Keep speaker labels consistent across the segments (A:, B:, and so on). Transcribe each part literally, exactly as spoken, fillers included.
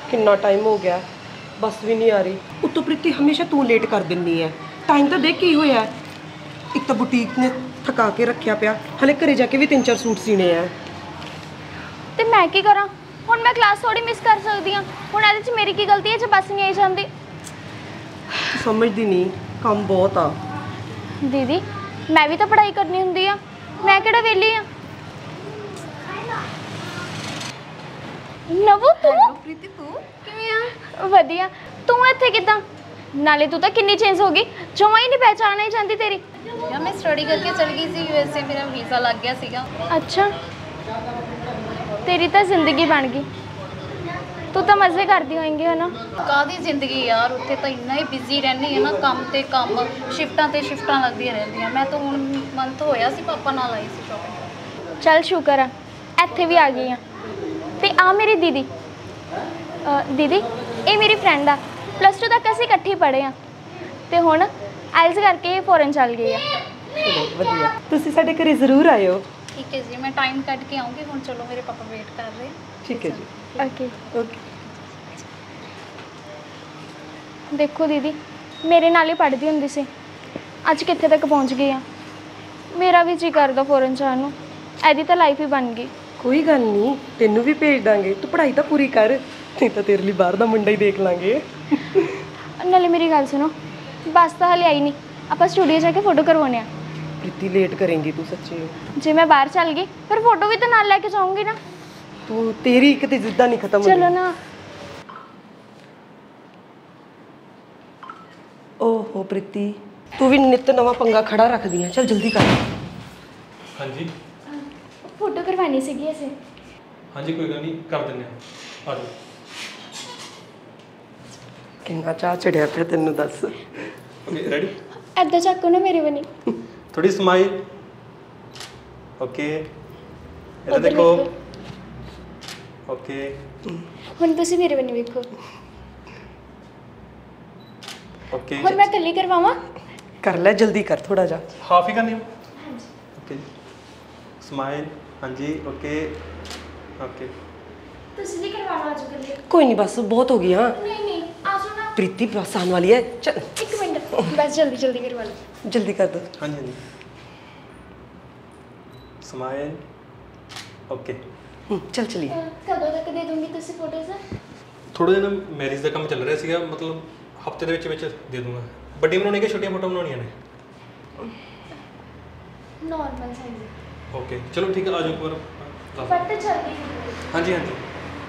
A: कितना टाइम हो गया, बस भी नहीं आ रही। उत्तों प्रीति हमेशा तू लेट कर दिंदी है। टाइम तो देख की होया, एक तो बुटीक ने थका के रखा पिया, हले घरे जाके भी तीन चार सूट सीने हैं।
B: ते मैं की करा हुण? मैं क्लास थोड़ी मिस कर सकती हाँ। हुण इहदे च मेरी की गलती है जो बस नहीं आई जाती?
A: समझदी नहीं, काम बहुत आ।
B: दीदी मैं भी तो पढ़ाई करनी हुंदी आ, मैं किहड़ा वेली हाँ। नवू तू?
C: प्रीति तू किवें आ?
B: वधिया। तू इत्थे किदां? नाले तू तो किन्नी चेंज हो गई, जमा ही नहीं पहचान ही जाती तेरी।
C: यार मैं स्टडी करके चल गई सी यूएसए, मेरा वीज़ा लग गया सीगा।
B: अच्छा, तेरी तो जिंदगी बन गई। तू तो मजे करती होएंगी है ना?
C: कादी जिंदगी यार, उत्थे तो इन्ना ही बिजी रहनी है ना, काम ते काम, शिफ्टां ते शिफ्टां लगदियां रहंदियां। मैं तो हुण मंथ होया सी पापा नाल आई सी शॉपिंग।
B: चल शुक्र है इत्थे भी आ गई हाँ। ते आ मेरी दीदी। अ, दीदी ये मेरी फ्रेंड आ, प्लस टू तक असीं इकट्ठे पढ़े हाँ ते हुण आइल्स करके फॉरन चल गई है।
A: चलो वधिया, तुसीं साडे घरे जरूर आयो।
C: ठीक है जी, मैं टाइम कट के आऊँगी। हुण चलो, मेरे पापा वेट कर रहे हैं।
A: ठीक है जी,
B: ओके।
A: ओके।
B: देखो दीदी मेरे नाल ही पढ़दी हुंदी सी, अज कित्थे तक पहुँच गई हाँ। मेरा भी जी करदा फॉरन जाण नूं, ऐदी तो लाइफ ही बन गई।
A: कोई गल नहीं, तेनू भी भेज दांगे, तू पढ़ाई तो पूरी कर, नहीं तो तेरे लिए बाहर दा मुंडा ही देख लांगे।
B: नाले मेरी गल सुनो, बस तो हाले आई नहीं, आप स्टूडियो जाके फोटो करवाने आ।
A: प्रीति लेट करेंगी तू सच्ची।
B: जे मैं बाहर चल गई फिर फोटो भी तो नाल लेके जाऊंगी ना।
A: तू तेरी एक ते जिद्दा नहीं खत्म
B: चलो
A: होंदी।
B: ना।
A: ओहो प्रीति, तू भी नित नवा पंगा खड़ा रख दी है, चल जल्दी कर।
D: हाँ जी
B: फोटो करवानी सीगी ऐसे।
D: हाँ जी, कोई गल नहीं, कर दिंदे आ जाओ।
A: किन्ना चाह चढ़िया फिर तेनू दस।
D: Okay ready?
B: ऐदा झाको ना मेरे बनी।
D: थोड़ी स्माइल। ओके इधर
B: उधर
D: देखो।
B: देखो।
D: ओके
B: हुण तुसीं मेरे बनी वेखो।
D: ओके
B: हुण मैं कल्ली करवावां?
A: कर ले, जल्दी कर थोड़ा जा।
D: हाफ ही करनी हो? Okay smile. हाँ जी ओके ओके।
B: तुसीं भी करवाना आज कल्ली?
A: कोई नहीं, बस बहुत हो गई। हाँ
B: नहीं नहीं आ जाओ ना।
A: प्रीति बस आने वाली है, चल
B: एक मिनट बस, जल्दी जल्दी करवा लो।
A: जल्दी कर दो।
D: हाँ जी हाँ जी स्माइल। ओके
A: हम्म, चल चलिए।
B: कदों तक दे दूंगी तुसीं फोटोज़?
D: थोड़ा जिहा ना मैरिज का काम चल रहा ਸੀਗਾ, मतलब हफ्ते ਦੇ ਵਿੱਚ ਵਿੱਚ ਦੇ ਦੂੰਗਾ। ਵੱਡੀ ਬਣਾਉਣੀ ਕਿ ਛੋਟੀਆਂ ਫੋਟੋ ਬਣਾਉਣੀਆਂ ਨੇ?
B: Normal size.
D: ओके चलो ठीक है, आ जाओ पर।
B: फट जल्दी।
D: हाँ जी हाँ जी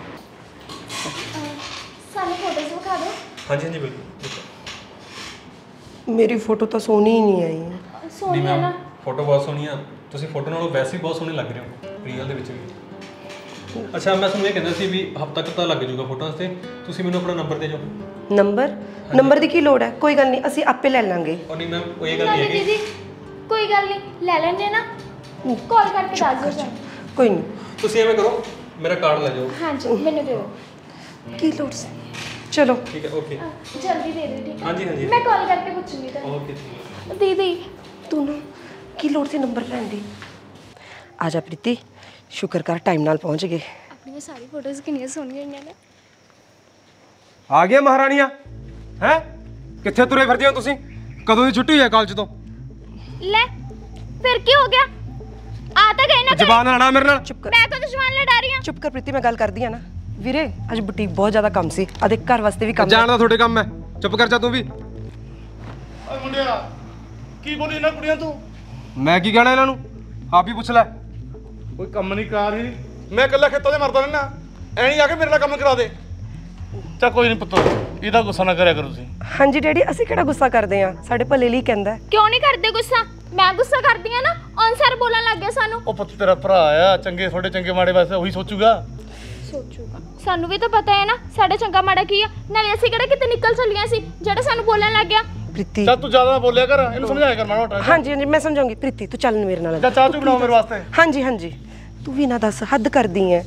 B: सारी फोटोज़ दिखा दो।
D: हाँ जी हाँ जी बिल्कुल।
A: मेरी फोटो तो सोनी ही नहीं आई।
D: नहीं
B: सोनी है
D: मैम,
B: ना?
D: फोटो बहुत सोहनी ਆ। ਤੁਸੀਂ ਫੋਟੋ ਨਾਲੋਂ ਵੈਸੇ ਹੀ ਬਹੁਤ ਸੋਹਣੇ ਲੱਗ ਰਹੇ ਹੋ ਰੀਅਲ ਦੇ ਵਿੱਚ ਵੀ। ਅੱਛਾ ਮੈਂ ਤੁਹਾਨੂੰ ਇਹ ਕਹਿੰਦਾ ਸੀ ਵੀ ਹਫ਼ਤਾ ਕੁ ਤਾਂ ਲੱਗ ਜਾਊਗਾ ਫੋਟੋਆਂ ਤੇ, ਤੁਸੀਂ ਮੈਨੂੰ ਆਪਣਾ ਨੰਬਰ ਦੇ ਦਿਓ।
A: ਨੰਬਰ? ਨੰਬਰ ਦੀ ਕੀ ਲੋੜ ਹੈ? ਕੋਈ ਗੱਲ ਨਹੀਂ, ਅਸੀਂ ਆਪੇ ਲੈ ਲਾਂਗੇ।
D: ਉਹ ਨਹੀਂ ਮੈਮ, ਉਹ ਇਹ ਗੱਲ ਨਹੀਂ
B: नाले
D: ਹੈਗੀ।
B: दीदी कोई गल नहीं, ले लेने ना, कॉल करके दस दो सर।
A: ਕੋਈ ਨਹੀਂ।
D: ਤੁਸੀਂ ਐਵੇਂ ਕਰੋ, ਮੇਰਾ ਕਾਰਡ ਲੈ ਜਾਓ।
B: हाँ जी मैंने दे दो।
A: ਕੀ ਲੋੜ ਸੀ? ਚਲੋ
D: ठीक है ओके।
B: जल्दी दे दो ठीक है?
D: हाँ जी हाँ जी
B: मैं कॉल करके पूछूंगी तो।
D: ओके ठीक है।
B: दीदी
A: ਤੂੰ ਨਾ ਕੀ ਲੋੜ ਸੀ ਨੰਬਰ ਲੈਣ ਦੀ? ਆ ਜਾ ਪ੍ਰੀਤੀ, ਸ਼ੁਕਰ ਕਰ ਟਾਈਮ ਨਾਲ ਪਹੁੰਚ ਗਏ।
B: अपनी ये सारी फोटोज़ कितनी सोहनियां होईयां ने।
E: ਆ ਗਈਆਂ ਮਹਾਰਾਣੀਆਂ ਹੈ? ਕਿੱਥੇ ਤੁਰੇ ਫਿਰਦੇ ਹੋ ਤੁਸੀਂ? ਕਦੋਂ ਦੀ ਛੁੱਟੀ ਹੋਈ ਹੈ ਕਾਲਜ ਤੋਂ?
B: ले फिर की हो गया? आ तो गए ना।
E: ਜ਼ਬਾਨ ਨਾਲ ਲੜਾ ਮੇਰੇ ਨਾਲ।
A: ਚੁੱਪ ਕਰ
B: मैं तो दुश्मन लड़ा रही हूं।
A: ਚੁੱਪ ਕਰ ਪ੍ਰੀਤੀ, ਮੈਂ ਗੱਲ ਕਰਦੀ ਆ ਨਾ। ਵੀਰੇ ਅੱਜ ਬੁਟੀਕ ਬਹੁਤ ਜ਼ਿਆਦਾ ਕੰਮ ਸੀ, ਅਦੇ ਘਰ ਵਾਸਤੇ ਵੀ ਕੰਮ
E: ਜਾਣ ਦਾ ਤੁਹਾਡੇ ਕੰਮ ਹੈ, ਚੁੱਪ ਕਰ ਜਾ ਤੂੰ ਵੀ।
F: ਓਏ ਮੁੰਡਿਆ, ਕੀ ਬੋਲੀ ਇਹਨਾਂ ਕੁੜੀਆਂ ਤੂੰ?
E: ਮੈਂ ਕੀ ਕਹਿਣਾ ਇਹਨਾਂ ਨੂੰ, ਆਪ ਹੀ ਪੁੱਛ ਲੈ।
F: ਕੋਈ ਕੰਮ ਨਹੀਂ ਕਾਰ ਹੀ, ਮੈਂ ਇਕੱਲਾ ਖੇਤਾਂ 'ਤੇ ਮਰਦਾ ਰਹਿਣਾ, ਐ ਨਹੀਂ ਆ ਕੇ ਮੇਰੇ ਨਾਲ ਕੰਮ ਕਰਾ ਦੇ। ਚੱਲ ਕੋਈ ਨਹੀਂ ਪੁੱਤ, ਇਹਦਾ ਗੁੱਸਾ ਨਾ ਕਰਿਆ ਕਰੋ ਤੁਸੀਂ।
A: ਹਾਂਜੀ ਡੈਡੀ, ਅਸੀਂ ਕਿਹੜਾ ਗੁੱਸਾ ਕਰਦੇ ਆ, ਸਾਡੇ ਭਲੇ ਲਈ ਕਹਿੰਦਾ।
B: क्यों नहीं करते गुस्सा? मैं गुस्सा करती हां ना, ऑन सर बोलन लग गया सानू।
F: ਉਹ ਪੁੱਤ ਤੇਰਾ ਭਰਾ ਆ, ਚੰਗੇ ਤੁਹਾਡੇ ਚੰਗੇ ਮਾੜੇ ਵਾਸਤੇ ਉਹੀ ਸੋਚੂਗਾ।
B: सोचूगा सानू भी तो पता है ना साडा चंगा माड़ा की आ। नाले ਅਸੀਂ ਕਿਹੜਾ ਕਿਤੇ ਨਿਕਲ ਚੱਲੀਆਂ ਸੀ ਜਿਹੜਾ ਸਾਨੂੰ ਬੋਲਣ ਲੱਗ ਗਿਆ।
A: ਪ੍ਰੀਤੀ
F: ਚੱਲ ਤੂੰ ਜ਼ਿਆਦਾ ਨਾ ਬੋਲਿਆ ਕਰ, ਇਹਨੂੰ ਸਮਝਾਇਆ ਕਰ ਮਾੜਾ ਮੋਟਾ।
A: ਹਾਂਜੀ ਹਾਂਜੀ ਮੈਂ ਸਮਝਾਉਂਗੀ। ਪ੍ਰੀਤੀ ਤੂੰ ਚੱਲ ਮੇਰੇ ਨਾਲ।
F: ਜਾ ਚਾਹ ਚੂਹ ਬਣਾਓ ਮੇਰੇ ਵਾਸਤੇ।
A: ਹਾਂਜੀ ਹਾਂਜੀ ਤੂੰ ਵੀ ਨਾ ਦੱਸ, ਹੱਦ ਕਰਦੀ ਐ।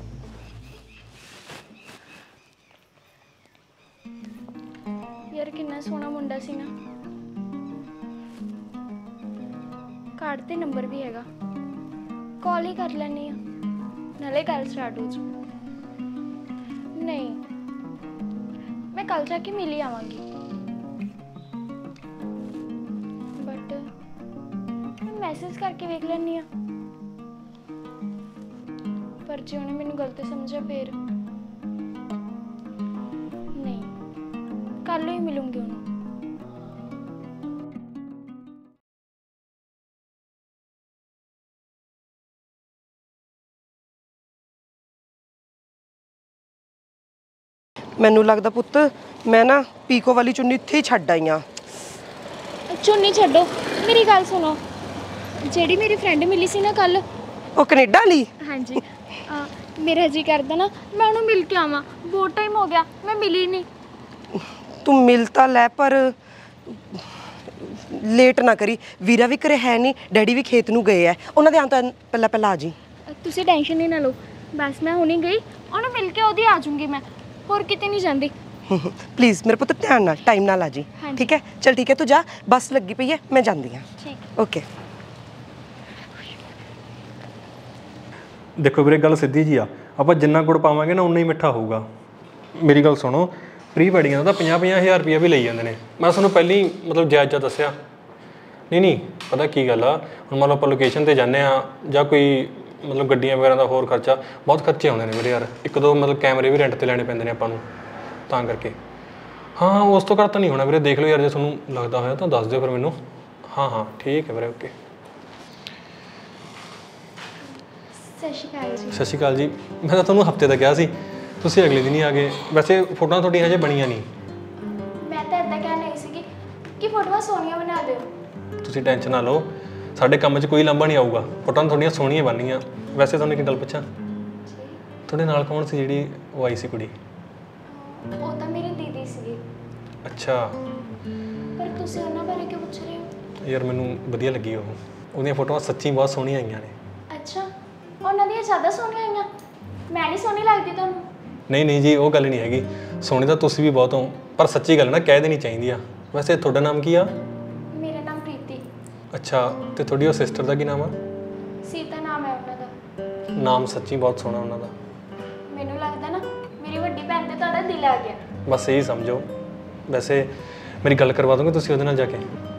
B: यार कितना सोहना मुंडा सी ना। कार्ड ते नंबर भी हैगा, कॉल ही कर लैनी आ, नाले गल स्टार्ट हो जाऊ। नहीं मैं कल जाके मिल ही आवांगी। बट मैं मैसेज करके वेख लैनी आ, पर जे उन्हें मैनू गलत समझा फिर नहीं, कल ही मिलूंगी उन्हें।
A: ਮੈਨੂੰ ਲੱਗਦਾ ਪੁੱਤ ਮੈਂ ਨਾ ਪੀਕੋ ਵਾਲੀ ਚੁੰਨੀ ਇੱਥੇ ਹੀ ਛੱਡ ਆਈ ਆ।
B: चुन्नी छड्डो, मेरी गल सुनो, जेड़ी मेरी फ्रेंड मिली सी ना कल,
A: ਉਹ ਕੈਨੇਡਾ ਵਾਲੀ?
B: हाँ जी, आ, मेरा जी करदा ना मैं उन्हें मिल के आवां, बहुत टाइम हो गया मैं मिली नहीं।
A: ਤੂੰ ਮਿਲ ਤਾਂ ਲੈ ਪਰ ਲੇਟ ਨਾ ਕਰੀ। ਵੀਰਾ ਵੀ ਘਰੇ ਹੈ ਨਹੀਂ, ਡੈਡੀ ਵੀ ਖੇਤ ਨੂੰ ਗਏ ਐ, ਉਹਨਾਂ ਦੇ ਆਉਣ ਤੋਂ ਪਹਿਲਾਂ ਪਹਿਲਾਂ ਆ ਜੀ।
B: तुसी टेंशन ही ना लो, बस मैं हुणी गई उन्हें मिल के ओदी आ जाऊंगी मैं, होर किते नहीं जांदी।
A: प्लीज़ मेरे पुੱਤ ਧਿਆਨ ਨਾਲ ਟਾਈਮ ਨਾਲ ਆ ਜੀ।
B: ਹਾਂਜੀ।
A: ਠੀਕ ਹੈ ਚਲ ਠੀਕ ਹੈ ਤੂੰ ਜਾ, ਬੱਸ ਲੱਗੀ ਪਈ ਹੈ ਮੈਂ ਜਾਂਦੀ ਹਾਂ।
B: ठीक।
A: ਓਕੇ।
D: ਦੇਖੋ ਵੀਰੇ ਗੱਲ ਸਿੱਧੀ ਜੀ ਆ, ਆਪਾਂ ਜਿੰਨਾ ਗੁੜ ਪਾਵਾਂਗੇ ਨਾ ਉਨਾ ਹੀ ਮਿੱਠਾ ਹੋਊਗਾ। ਮੇਰੀ ਗੱਲ ਸੁਣੋ, ਪ੍ਰੀ ਵੈਡਿੰਗਾਂ ਦਾ ਤਾਂ ਪੰਜਾਹ ਪੰਜਾਹ ਹਜ਼ਾਰ ਰੁਪਈਆ ਵੀ ਲਈ ਜਾਂਦੇ ਨੇ। ਮੈਂ ਤੁਹਾਨੂੰ ਪਹਿਲਾਂ ਹੀ ਮਤਲਬ ਜਾਇਜ਼ ਜਿਹਾ ਦੱਸਿਆ। ਨਹੀਂ ਨਹੀਂ ਪਤਾ ਕੀ ਗੱਲ ਆ, ਹੁਣ ਮੰਨ ਲਓ ਆਪਾਂ ਲੋਕੇਸ਼ਨ 'ਤੇ ਜਾਂਦੇ ਆ ਜਾਂ ਕੋਈ ਮਤਲਬ ਗੱਡੀਆਂ ਵਗੈਰਾ ਦਾ ਹੋਰ ਖਰਚਾ, ਬਹੁਤ ਖਰਚੇ ਆਉਂਦੇ ਨੇ ਵੀਰੇ ਯਾਰ। ਇੱਕ ਦੋ ਮਤਲਬ ਕੈਮਰੇ ਵੀ ਰੈਂਟ 'ਤੇ ਲੈਣੇ ਪੈਂਦੇ ਨੇ ਆਪਾਂ ਨੂੰ, ਤਾਂ ਕਰਕੇ। ਹਾਂ ਹਾਂ ਉਸ ਤੋਂ ਘੱਟ ਤਾਂ ਨਹੀਂ ਹੋਣਾ ਵੀਰੇ, ਦੇਖ ਲਓ ਯਾਰ ਜੇ ਤੁਹਾਨੂੰ ਲੱਗਦਾ ਹੋਇਆ ਤਾਂ ਦੱਸ ਦਿਓ ਫਿਰ ਮੈਨੂੰ। ਹਾਂ ਹਾਂ ਠੀਕ ਹੈ ਵੀਰੇ, ਓਕੇ।
B: सत श्री अकाल जी।
D: ਸਤਿ ਸ਼੍ਰੀ ਅਕਾਲ ਜੀ। ਮੈਂ ਤਾਂ ਤੁਹਾਨੂੰ ਹਫਤੇ ਦਾ ਕਿਹਾ ਸੀ, ਤੁਸੀਂ ਅਗਲੇ ਦਿਨ ਹੀ ਆ ਗਏ। ਵੈਸੇ ਫੋਟੋਆਂ ਤੁਹਾਡੀਆਂ ਹਜੇ ਬਣੀਆਂ ਨਹੀਂ।
B: मैं तो इदा कहना ही सी कि फोटोआं सोहणियां बना दिओ।
D: ਤੁਸੀਂ ਟੈਨਸ਼ਨ ਨਾ ਲਓ, ਸਾਡੇ ਕੰਮ 'ਚ ਕੋਈ ਲਾਂਭਾ ਨਹੀਂ ਆਊਗਾ। ਫੋਟੋਆਂ ਤੁਹਾਡੀਆਂ ਸੋਹਣੀਆਂ ਬਣਨੀਆਂ। ਵੈਸੇ ਤੁਹਾਨੂੰ ਇੱਕ ਗੱਲ ਪੁੱਛਾਂ, ਤੁਹਾਡੇ ਨਾਲ ਕੌਣ ਸੀ ਜਿਹੜੀ ਉਹ ਆਈ ਸੀ ਕੁੜੀ?
B: ਉਹ ਤਾਂ ਮੇਰੀ ਦੀਦੀ ਸੀਗੀ।
D: ਅੱਛਾ
B: ਪਰ ਤੁਸੀਂ ਉਹਨਾਂ ਬਾਰੇ ਕਿਉਂ ਪੁੱਛ ਰਹੇ ਹੋ?
D: ਯਾਰ ਮੈਨੂੰ ਵਧੀਆ ਲੱਗੀ ਉਹ, ਉਹਦੀਆਂ ਫੋਟੋਆਂ ਸੱਚੀ ਬਹੁਤ ਸੋਹਣੀਆਂ ਆਈਆਂ ਨੇ।
B: ਅੱਛਾ, ਉਹਨਾਂ ਦੀਆਂ ਜ਼ਿਆਦਾ ਸੋਹਣੀਆਂ ਆਈਆਂ? ਮੈਂ ਨਹੀਂ ਸੋਹਣੀ ਲੱਗਦੀ ਤੁਹਾਨੂੰ?
D: ਨਹੀਂ ਨਹੀਂ ਜੀ, ਉਹ ਗੱਲ ਨਹੀਂ ਹੈਗੀ। ਸੋਹਣੀ ਤਾਂ ਤੁਸੀਂ ਵੀ ਬਹੁਤ ਹੋ, ਪਰ ਸੱਚੀ ਗੱਲ ਨਾ ਕਹਿ ਦੇਣੀ ਚਾਹੀਦੀ ਆ। ਵੈਸੇ ਤੁਹਾਡਾ ਨਾਮ ਕੀ ਆ?
B: ਮੇਰਾ ਨਾਮ ਪ੍ਰੀਤੀ।
D: ਅੱਛਾ, ਤੇ ਤੁਹਾਡੀ ਉਹ ਸਿਸਟਰ ਦਾ ਕੀ ਨਾਮ ਆ?
B: ਸੀਤਾ ਨਾਮ ਹੈ ਉਹਨਾਂ ਦਾ।
D: ਨਾਮ ਸੱਚੀ ਬਹੁਤ ਸੋਹਣਾ ਉਹਨਾਂ ਦਾ।
B: ਮੈਨੂੰ ਲੱਗਦਾ ਨਾ ਮੇਰੀ ਵੱਡੀ ਭੈਣ ਤੇ ਤੁਹਾਡਾ ਦਿਲ ਆ ਗਿਆ।
D: ਬਸ ਇਹੀ ਸਮਝੋ। ਵੈਸੇ ਮੇਰੀ ਗੱਲ ਕਰਵਾ ਦੋਗੇ ਤੁਸੀਂ ਉਹਦੇ ਨਾਲ ਜਾ ਕੇ?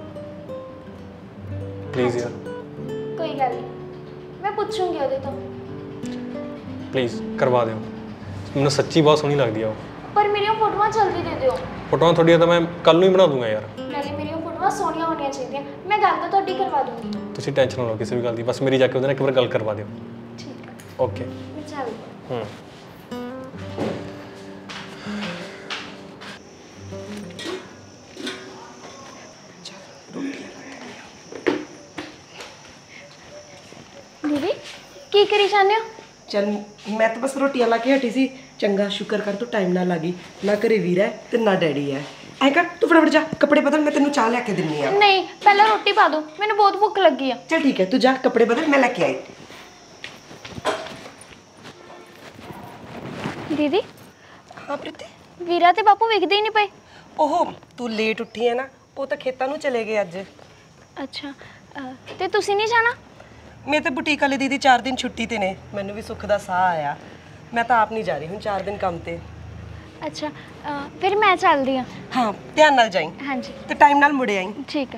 D: ਪਲੀਜ਼ ਯਾਰ
B: ਕੋਈ ਗੱਲ ਨਹੀਂ, ਮੈਂ ਪੁੱਛੂੰਗੀ ਉਹਦੇ ਤੋਂ।
D: ਪਲੀਜ਼ ਕਰਵਾ ਦਿਓ, ਮੈਨੂੰ ਸੱਚੀ ਬਹੁਤ ਸੋਹਣੀ ਲੱਗਦੀ ਆ ਉਹ।
B: ਪਰ ਮੇਰੀਆਂ ਫੋਟੋਆਂ ਜਲਦੀ ਦੇ ਦਿਓ।
D: ਫੋਟੋਆਂ ਤੁਹਾਡੀਆਂ ਤਾਂ ਮੈਂ ਕੱਲ ਨੂੰ ਹੀ ਬਣਾ ਦੂੰਗਾ ਯਾਰ।
B: ਨਾਲੇ ਮੇਰੀਆਂ ਫੋਟੋਆਂ ਸੋਹਣੀਆਂ ਹੋਣੀਆਂ ਚਾਹੀਦੀਆਂ। ਮੈਂ ਗੱਲ ਤਾਂ ਤੁਹਾਡੀ ਕਰਵਾ ਦੂੰਗੀ।
D: ਤੁਸੀਂ ਟੈਨਸ਼ਨ ਨਾ ਲਓ ਕਿਸੇ ਵੀ ਗੱਲ ਦੀ, ਬਸ ਮੇਰੀ ਜਾ ਕੇ ਉਹਦੇ ਨਾਲ ਇੱਕ ਵਾਰ ਗੱਲ ਕਰਵਾ ਦਿਓ।
B: ਠੀਕ ਹੈ,
D: ਓਕੇ।
B: ਮੈਂ ਚੱਲਦੀ।
D: ਹੂੰ
B: ਦੀਦੀ ਕੀ ਕਰੀ ਜਾਂਦੇ ਹੋ?
A: ਚਲ ਮੈਂ ਤਾਂ ਬਸ ਰੋਟੀਆਂ ਲਾ ਕੇ ਹਟੀ ਸੀ। ਚੰਗਾ ਸ਼ੁਕਰ ਕਰ ਤੂੰ ਟਾਈਮ ਨਾਲ ਆ ਗਈ, ਨਾ ਘਰੇ ਵੀਰਾ ਹੈ ਤੇ ਨਾ ਡੈਡੀ ਹੈ। ਐ ਕਰ ਤੂੰ ਫਟਾਫਟ ਜਾ ਕੱਪੜੇ ਬਦਲ, ਮੈਂ ਤੈਨੂੰ ਚਾਹ ਲੈ ਕੇ ਦਿੰਨੀ ਆ।
B: ਨਹੀਂ, ਪਹਿਲਾਂ ਰੋਟੀ ਪਾ ਦਿਓ, ਮੈਨੂੰ ਬਹੁਤ ਭੁੱਖ ਲੱਗੀ ਆ।
A: ਚਲ ਠੀਕ ਹੈ ਤੂੰ ਜਾ ਕੱਪੜੇ ਬਦਲ, ਮੈਂ ਲੈ ਕੇ ਆਈ।
B: ਦੀਦੀ
A: ਹਾਂ ਪ੍ਰੀਤੀ।
B: ਵੀਰਾ ਤੇ ਬਾਪੂ ਵਿਖਦੇ ਹੀ ਨਹੀਂ ਪਏ।
A: ਉਹ ਤੂੰ ਲੇਟ ਉੱਠੀ ਹੈ ਨਾ, ਉਹ ਤਾਂ ਖੇਤਾਂ ਨੂੰ ਚਲੇ ਗਏ ਅੱਜ।
B: ਅੱਛਾ, ਅਹ, ਤੇ ਤੁਸੀਂ ਨਹੀਂ ਜਾਣਾ?
A: ਮੈਂ ਤੇ ਬੁਟੀਕ ਵਾਲੇ ਦੀਦੀ ਚਾਰ ਦਿਨ ਛੁੱਟੀ ਤੇ ਨੇ, ਮੈਨੂੰ ਵੀ ਸੁੱਖ ਦਾ ਸਾਹ ਆਇਆ। ਮੈਂ ਤਾਂ ਆਪ ਨਹੀਂ ਜਾ ਰਹੀ ਹੁਣ ਚਾਰ ਦਿਨ ਕੰਮ ਤੇ।
B: ਅੱਛਾ, ਅਹ, ਫਿਰ ਮੈਂ ਚੱਲਦੀ ਹਾਂ।
A: ਹਾਂ ਧਿਆਨ ਨਾਲ ਜਾਈਂ
B: ਹਾਂਜੀ
A: ਤੇ ਟਾਈਮ ਨਾਲ ਮੁੜ ਆਈਂ।
B: ਠੀਕ ਆ।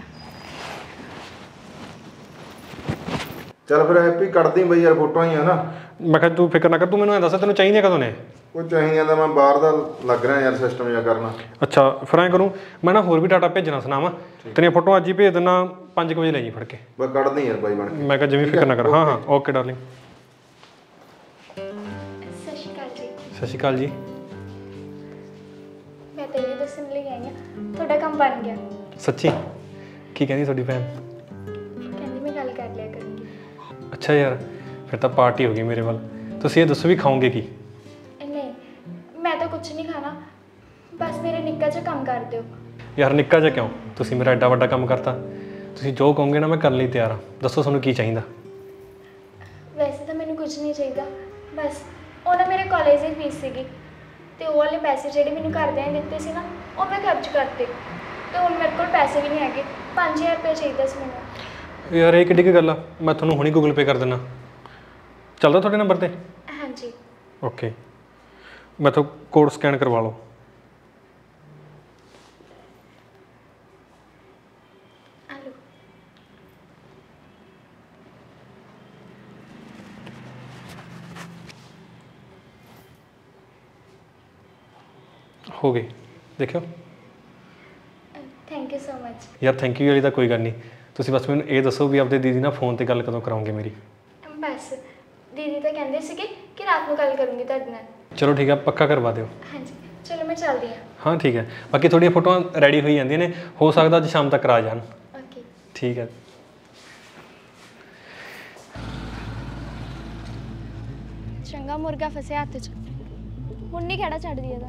G: ਚੱਲ ਫਿਰ ਹੈਪੀ ਕੱਢਦੀ ਬਈ ਯਾਰ, ਫੋਟੋਆਂ ਹੀ ਆ ਨਾ।
D: ਮੈਂ ਕਿਹਾ ਤੂੰ ਫਿਕਰ ਨਾ ਕਰ, ਤੂੰ ਮੈਨੂੰ ਐਂ ਦੱਸ ਤੈਨੂੰ ਚਾਹੀਦੀਆਂ ਕਦੋਂ ਨੇ?
G: ਉਹ ਚਾਹੀਦੀਆਂ ਤਾਂ ਮੈਂ ਬਾਹਰ ਦਾ ਲੱਗ ਰਿਹਾ ਯਾਰ ਸਿਸਟਮ ਜਿਹਾ ਕਰਨਾ।
D: ਅੱਛਾ ਫਿਰ ਐਂ ਕਰੂੰ, ਮੈਂ ਨਾ ਹੋਰ ਵੀ ਡਾਟਾ ਭੇਜਣਾ ਸੁਣਾਵਾਂ, ਤੇਰੀਆਂ ਫੋਟੋਆਂ ਅੱਜ ਹੀ ਭੇਜ ਦਿੰਦਾ ਪੰਜ ਕੁ ਵਜੇ ਲੈ ਜੀ ਫੜ ਕੇ।
G: ਬਸ ਕੱਢਦੀ ਯਾਰ ਬਾਈ ਬਣ ਕੇ।
D: ਮੈਂ ਕਿਹਾ ਜਿਵੇਂ ਫਿਕਰ ਨਾ ਕਰ। ਹਾਂ ਹਾਂ ਓਕੇ ਡਾਰਲਿੰਗ।
B: ਸਤਿ ਸ਼੍ਰੀ ਅਕਾਲ ਜੀ।
D: ਸਤਿ ਸ਼੍ਰੀ ਅਕਾਲ ਜੀ।
B: ਮੈਂ ਤੇ ਇਹ ਦੱਸਣ ਲਈ ਆਈ ਹਾਂ ਤੁਹਾਡਾ ਕੰਮ ਬਣ ਗਿਆ।
D: ਸੱਚੀ? ਕੀ ਕਹਿੰਦੀ ਤੁਹਾਡੀ ਭੈਣ?
B: ਕਹਿੰਦੀ ਮੈਂ ਗੱਲ ਕਰ ਲਿਆ ਕਰਾਂਗੀ।
D: ਅੱਛਾ ਯਾਰ ਫਿਰ ਤਾਂ ਪਾਰਟੀ ਹੋ ਗਈ ਮੇਰੇ ਵੱਲ। ਤੁਸੀਂ ਇਹ ਦੱਸੋ ਵੀ ਖਾਓਗੇ ਕੀ?
B: ਨਹੀਂ, ਮੈਂ ਤਾਂ ਕੁਝ ਨਹੀਂ ਖਾਣਾ, ਬਸ ਮੇਰੇ ਨਿੱਕਾ ਜਿਹਾ ਕੰਮ ਕਰ ਦਿਓ।
D: ਯਾਰ ਨਿੱਕਾ ਜਿਹਾ ਕਿਉਂ, ਤੁਸੀਂ ਮੇਰਾ ਐਡਾ ਵੱਡਾ ਕੰਮ ਕਰਤਾ। ਤੁਸੀਂ ਜੋ ਕਹੋਗੇ ਨਾ ਮੈਂ ਕਰਨ ਲਈ ਤਿਆਰ ਹਾਂ। ਦੱਸੋ ਤੁਹਾਨੂੰ ਕੀ ਚਾਹੀਦਾ?
B: ਵੈਸੇ ਤਾਂ ਮੈਨੂੰ ਕੁਝ ਨਹੀਂ ਚਾਹੀਦਾ, ਬਸ ਉਹਨਾਂ ਮੇਰੇ ਕਾਲਜ ਦੀ ਫੀਸ ਸੀਗੀ ਤੇ ਉਹ ਵਾਲੇ ਪੈਸੇ ਜਿਹੜੇ ਮੈਨੂੰ ਘਰਦਿਆਂ ਨੇ ਦਿੱਤੇ ਸੀ ਨਾ, ਉਹ ਮੈਂ ਖਰਚ ਕਰਤੇ ਤੇ ਹੁਣ ਮੇਰੇ ਕੋਲ ਪੈਸੇ ਵੀ ਨਹੀਂ ਹੈਗੇ। ਪੰਜ ਹਜ਼ਾਰ ਰੁਪਏ ਚਾਹੀਦਾ ਸੀ ਮੈਨੂੰ।
D: ਯਾਰ ਇਹ ਕਿੱਡੀ ਕੁ ਗੱਲ ਆ, ਮੈਂ ਤੁਹਾਨੂੰ ਹੁਣੀ ਗੂਗਲ ਪੇ ਕਰ ਦਿੰਦਾ। ਚੱਲਦਾ ਤੁਹਾਡੇ ਨੰਬਰ 'ਤੇ?
B: ਹਾਂਜੀ।
D: ਓਕੇ, ਮੈਥੋਂ ਕੋਡ ਸਕੈਨ ਕਰਵਾ ਲਓ। ਹੋ ਗਏ ਦੇਖਿਓ।
B: Thank you so much.
D: ਯਾਰ ਥੈਂਕ ਯੂ ਵਾਲੀ ਤਾਂ ਕੋਈ ਗੱਲ ਨਹੀਂ, ਤੁਸੀਂ ਬਸ ਮੈਨੂੰ ਇਹ ਦੱਸੋ ਵੀ ਆਪਦੇ ਦੀਦੀ ਨਾਲ ਫੋਨ ਤੇ ਗੱਲ ਕਦੋਂ ਕਰਾਉਂਗੇ ਮੇਰੀ?
B: ਬਸ ਦੀਦੀ ਤਾਂ ਕਹਿੰਦੇ ਸੀਗੇ ਕਿ ਰਾਤ ਨੂੰ ਗੱਲ ਕਰੂੰਗੀ ਤੁਹਾਡੇ ਨਾਲ।
D: ਚਲੋ ਠੀਕ ਹੈ, ਪੱਕਾ ਕਰਵਾ ਦਿਓ।
B: ਹਾਂਜੀ ਚਲੋ ਮੈਂ ਚੱਲਦੀ ਹਾਂ।
D: ਹਾਂ ਠੀਕ ਹੈ, ਬਾਕੀ ਤੁਹਾਡੀਆਂ ਫੋਟੋਆਂ ਰੈਡੀ ਹੋਈ ਜਾਂਦੀਆਂ ਨੇ, ਹੋ ਸਕਦਾ ਅੱਜ ਸ਼ਾਮ ਤੱਕ ਆ ਜਾਣ।
B: ਓਕੇ
D: ਠੀਕ ਹੈ।
B: ਚੰਗਾ ਮੁਰਗਾ ਫਸਿਆ ਹੱਥ 'ਚ, ਹੁਣ ਨਹੀਂ ਖੜਾ ਛੱਡਦੀ ਇਹਦਾ।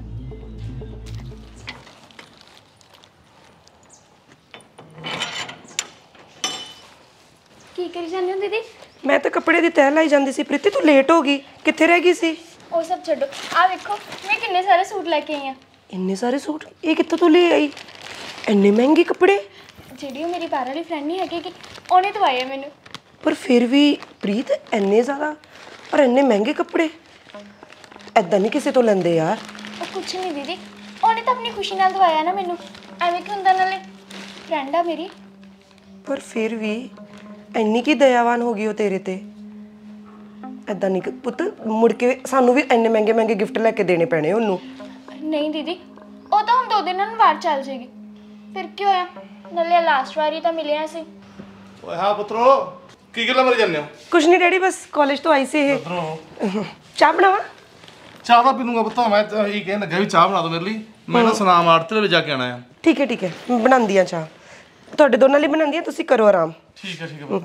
B: ਕੀ ਕਰੀ ਜਾਂਦੇ ਹੋ ਦੀਦੀ?
A: ਮੈਂ ਤਾਂ ਕੱਪੜੇ ਦੀ ਤਹਿ ਲਾਈ ਜਾਂਦੀ ਸੀ। ਪ੍ਰੀਤੀ ਤੂੰ ਲੇਟ ਹੋ ਗਈ, ਕਿੱਥੇ ਰਹਿ ਗਈ ਸੀ?
B: ਉਹ ਸਭ ਛੱਡੋ, ਆਹ ਵੇਖੋ ਮੈਂ ਕਿੰਨੇ ਸਾਰੇ ਸੂਟ ਲੈ ਕੇ ਆਈ ਹਾਂ।
A: ਇੰਨੇ ਸਾਰੇ ਸੂਟ ਇਹ ਕਿੱਥੋਂ ਤੂੰ ਲੈ ਆਈ? ਇੰਨੇ ਮਹਿੰਗੇ ਕੱਪੜੇ?
B: ਜਿਹੜੀ ਉਹ ਮੇਰੀ ਬਾਹਰ ਵਾਲੀ ਫਰੈਂਡ ਨਹੀਂ ਹੈਗੀ ਕਿ ਉਹਨੇ ਦਵਾਏ ਆ ਮੈਨੂੰ।
A: ਪਰ ਫਿਰ ਵੀ ਪ੍ਰੀਤ ਇੰਨੇ ਜ਼ਿਆਦਾ ਔਰ ਇੰਨੇ ਮਹਿੰਗੇ ਕੱਪੜੇ ਐਦਾਂ ਨਹੀਂ ਕਿਸੇ ਤੋਂ ਲੈਂਦੇ ਯਾਰ।
B: ਉਹ ਕੁਛ ਨਹੀਂ ਦੀਦੀ, ਉਹਨੇ ਤਾਂ ਆਪਣੀ ਖੁਸ਼ੀ ਨਾਲ ਦਵਾਇਆ ਨਾ ਮੈਨੂੰ, ਐਵੇਂ ਕਿ ਹੁੰਦਾ, ਨਾਲੇ ਫਰੈਂਡ ਆ ਮੇਰੀ।
A: ਪਰ ਫਿਰ ਵੀ ਇੰਨੀ ਕੀ ਦਇਆਵਾਨ ਹੋ ਗਈ ਉਹ ਤੇਰੇ ਤੇ। ਐਦਾਂ ਨਹੀਂ ਪੁੱਤ, ਮੁੜ ਕੇ ਸਾਨੂੰ ਵੀ ਇੰਨੇ ਮਹਿੰਗੇ ਮਹਿੰਗੇ ਗਿਫਟ ਲੈ ਕੇ ਦੇਣੇ ਪੈਣੇ ਉਹਨੂੰ।
B: ਨਹੀਂ ਦੀਦੀ, ਉਹ ਤਾਂ ਹੁਣ ਦੋ ਦਿਨਾਂ ਨੂੰ ਬਾਹਰ ਚੱਲ ਜਾਏਗੀ, ਫਿਰ ਕੀ ਹੋਇਆ, ਨਾਲੇ ਲਾਸਟ ਵਾਰੀ ਤਾਂ ਮਿਲਿਆ ਸੀ।
F: ਓਏ ਹਾਂ ਪੁੱਤਰੋ, ਕੀ ਗੱਲਾਂ ਮਾਰੀ ਜਾਂਦੇ ਹੋ?
A: ਕੁਛ ਨਹੀਂ ਡੈਡੀ, ਬਸ ਕਾਲਜ ਤੋਂ ਆਈ ਸੀ ਇਹ।
F: ਪੁੱਤਰੋ
A: ਚਾਹ ਬਣਾਵਾ?
F: ਚਾਹ ਤਾਂ ਪੀਨੂੰਗਾ ਪੁੱਤ, ਮੈਂ ਤਾਂ ਇਹੀ ਕਹਿਣ ਲੱਗਾ ਵੀ ਚਾਹ ਬਣਾ ਦਿਓ ਮੇਰੇ ਲਈ। ਮੈਂ ਨਾ ਸੁਨਾਮ ਆੜਤ ਦੇ ਜਾ ਕੇ ਆਣਾ ਆ।
A: ਠੀਕ ਹੈ ਠੀਕ ਹੈ, ਮੈਂ ਬਣਾਉਂਦੀ ਆ ਚਾਹ, ਤੁਹਾਡੇ ਦੋਨਾਂ ਲਈ ਬਣਾਉਂਦੀ ਆ, ਤੁਸੀਂ ਕਰੋ ਆਰਾਮ।
F: ਠੀਕ ਹੈ ਠੀਕ ਹੈ ਪੁੱਤ।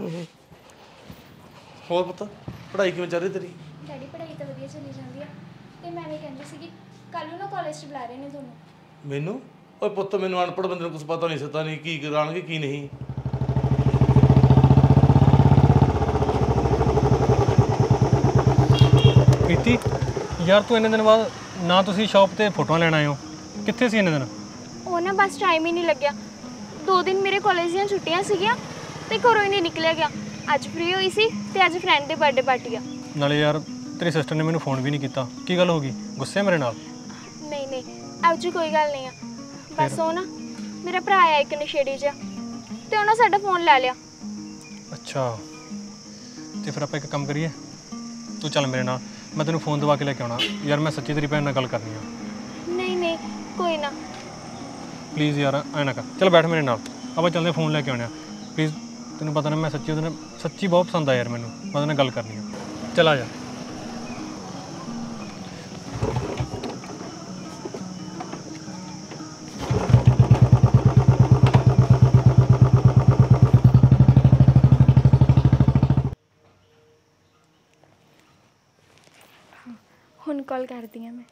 F: ਹੋਰ ਪੁੱਤ ਪੜ੍ਹਾਈ ਕਿਵੇਂ ਚੱਲ ਰਹੀ ਤੇਰੀ?
B: ਡੈਡੀ ਪੜ੍ਹਾਈ ਤਾਂ ਵਧੀਆ ਚੱਲੀ ਜਾਂਦੀ ਆ, ਤੇ ਮੈਂ ਵੀ ਕਹਿੰਦੀ ਸੀਗੀ ਕੱਲ ਨੂੰ ਨਾ ਕਾਲਜ 'ਚ ਬੁਲਾ ਰਹੇ ਨੇ ਤੁਹਾਨੂੰ।
F: ਮੈਨੂੰ? ਓਏ ਪੁੱਤ ਮੈਨੂੰ ਅਨਪੜ੍ਹ ਬੰਦੇ ਨੂੰ ਕੁਝ ਪਤਾ ਨਹੀਂ, ਸਤਾ ਨਹੀਂ ਕੀ ਕਰਾਣਗੇ ਕੀ ਨਹੀਂ।
D: ਪ੍ਰੀਤੀ ਯਾਰ ਤੂੰ ਇੰਨੇ ਦਿਨ ਬਾਅਦ ਨਾ ਤੁਸੀਂ ਸ਼ਾਪ ਤੇ ਫੋਟੋਆਂ ਲੈਣ ਆਏ ਹੋ, ਕਿੱਥੇ ਸੀ ਇੰਨੇ ਦਿਨ?
B: ਉਹ ਨਾ ਬਸ ਟਾਈਮ ਹੀ ਨਹੀਂ ਲੱਗਿਆ, ਦੋ ਦਿਨ ਮੇਰੇ ਕਾਲਜ ਦੀਆਂ ਛੁੱਟੀਆਂ ਸੀਗੀਆਂ ਤੇ ਘਰੋਂ ਹੀ ਨਹੀਂ ਨਿਕਲਿਆ ਗਿਆ। ਅੱਜ ਫ੍ਰੀ ਹੋਈ ਸੀ ਤੇ ਅੱਜ ਫਰੈਂਡ ਦੇ ਬਰਥਡੇ ਪਾਰਟੀ ਆ।
D: ਨਾਲੇ ਯਾਰ ਤੇਰੀ ਸਿਸਟਰ ਨੇ ਮੈਨੂੰ ਫੋਨ ਵੀ ਨਹੀਂ ਕੀਤਾ, ਕੀ ਗੱਲ ਹੋ ਗਈ, ਗੁੱਸੇ ਮੇਰੇ ਨਾਲ?
B: ਨਹੀਂ ਨਹੀਂ ਇਹੋ ਜਿਹੀ ਕੋਈ ਗੱਲ ਨਹੀਂ ਆ, ਬਸ ਉਹ ਨਾ ਮੇਰਾ ਭਰਾ ਆ ਇੱਕ ਨਸ਼ੇੜੀ ਜਿਹਾ, ਤੇ ਉਹਨਾਂ ਸਾਡਾ ਫੋਨ ਲੈ ਲਿਆ।
D: ਅੱਛਾ, ਤੇ ਫਿਰ ਆਪਾਂ ਇੱਕ ਕੰਮ ਕਰੀਏ, ਤੂੰ ਚੱਲ ਮੇਰੇ ਨਾਲ, ਮੈਂ ਤੈਨੂੰ ਫੋਨ ਦਵਾ ਕੇ ਲੈ ਕੇ ਆਉਣਾ। ਯਾਰ ਮੈਂ ਸੱਚੀ ਤੇਰੀ ਭੈਣ ਨਾਲ ਗੱਲ ਕਰਨੀ ਆ।
B: ਨਹੀਂ ਨਹੀਂ ਕੋਈ ਨਾ,
D: ਪਲੀਜ਼ ਯਾਰ ਐਂ ਨਾ ਕਰ, ਚੱਲ ਬੈਠ ਮੇਰੇ ਨਾਲ, ਆਪਾਂ ਚੱਲਦੇ ਫੋਨ ਲੈ ਕੇ ਆਉਣੇ ਆ ਪਲੀਜ਼। ਤੈਨੂੰ ਪਤਾ ਨਾ ਮੈਂ ਸੱਚੀ ਉਹਦੇ ਨਾਲ ਸੱਚੀ ਬਹੁਤ ਪਸੰਦ ਆ ਯਾਰ ਮੈਨੂੰ, ਮੈਂ ਉਹਦੇ ਨਾਲ ਗੱਲ ਕਰਨੀ ਆ, ਚੱਲ ਆ ਜਾ।
B: ਹੁਣ ਕਾਲ ਕਰਦੀ ਹਾਂ ਮੈਂ।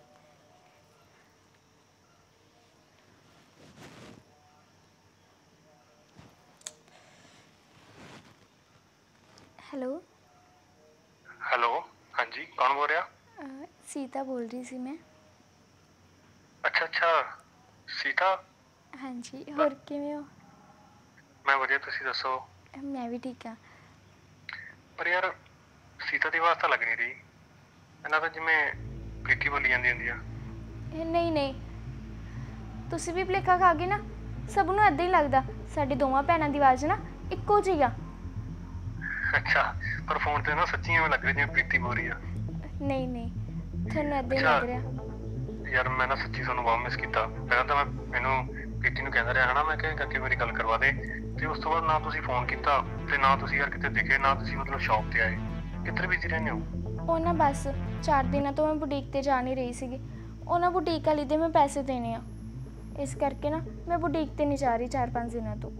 B: ਹੈਲੋ
D: ਹੈਲੋ, ਹਾਂਜੀ ਕੌਣ ਬੋਲ ਰਿਹਾ?
B: ਸੀਤਾ ਬੋਲ ਰਹੀ ਸੀ ਮੈਂ।
D: ਅੱਛਾ ਅੱਛਾ, ਸੀਤਾ।
B: ਹਾਂਜੀ, ਹੋਰ ਕਿਵੇਂ ਹੋ?
D: ਮੈਂ ਵਧੀਆ, ਤੁਸੀਂ ਦੱਸੋ?
B: ਮੈਂ ਵੀ ਠੀਕ ਹਾਂ।
D: ਪਰ ਯਾਰ ਸੀਤਾ ਦੀ ਆਵਾਜ਼ ਤਾਂ ਲੱਗ ਨਹੀਂ ਰਹੀ, ਇਹਨਾਂ ਤਾਂ ਜਿਵੇਂ ਪ੍ਰੀਤੀ ਬੋਲੀ ਜਾਂਦੀ ਹੁੰਦੀ ਆ।
B: ਨਹੀਂ ਨਹੀਂ, ਤੁਸੀਂ ਵੀ ਭੁਲੇਖਾ ਖਾ ਗਏ ਨਾ, ਸਭ ਨੂੰ ਏਦਾਂ ਹੀ ਲੱਗਦਾ, ਸਾਡੀ ਦੋਵਾਂ ਭੈਣਾਂ ਦੀ ਆਵਾਜ਼ ਨਾ ਇੱਕੋ ਜਿਹੀ ਆ।
D: ਅੱਛਾ, ਪਰ ਫੋਨ ਤੇ ਨਾ ਸੱਚੀ ਐਵੇਂ ਲੱਗ ਰਿਹਾ ਜਿਵੇਂ ਪ੍ਰੀਤੀ ਬੋਲ ਰਹੀ ਆ।
B: ਨਹੀਂ ਨਹੀਂ, ਤੁਹਾਨੂੰ ਏਦਾਂ ਹੀ ਲੱਗ ਰਿਹਾ।
D: ਯਾਰ ਮੈਂ ਨਾ ਸੱਚੀ ਤੁਹਾਨੂੰ ਬਹੁਤ ਮਿਸ ਕੀਤਾ। ਪਹਿਲਾਂ ਤਾਂ ਮੈਂ ਮੈਨੂੰ ਪ੍ਰੀਤੀ ਨੂੰ ਕਹਿੰਦਾ ਰਿਹਾ ਹਨਾ, ਮੈਂ ਕਿਹਾ ਕਰਕੇ ਮੇਰੀ ਗੱਲ ਕਰਵਾ ਦੇ, ਤੇ ਉਸ ਤੋਂ ਬਾਅਦ ਨਾ ਤੁਸੀਂ ਫੋਨ ਕੀਤਾ ਤੇ ਨਾ ਤੁਸੀਂ ਯਾਰ ਕਿਤੇ ਦਿਖੇ, ਨਾ ਤੁਸੀਂ ਮਤਲਬ ਸ਼ੌਪ ਤੇ ਆਏ। ਕਿੱਧਰ ਬਿਜ਼ੀ ਰਹਿੰਦੇ ਹੋ?
B: ਉਹ ਨਾ ਬਸ ਚਾਰ ਦਿਨਾਂ ਤੋਂ ਮੈਂ ਬੁਟੀਕ ਤੇ ਜਾ ਨਹੀਂ ਰਹੀ ਸੀਗੀ, ਉਹਨਾਂ ਬੁਟੀਕ ਵਾਲੀ ਦੇ ਮੈਂ ਪੈਸੇ ਦੇਣੇ ਆ, ਇਸ ਕਰਕੇ ਨਾ ਮੈਂ ਬੁਟੀਕ ਤੇ ਨਹੀਂ ਜਾ ਰਹੀ ਚਾਰ ਪੰਜ ਦਿਨਾਂ ਤੋਂ।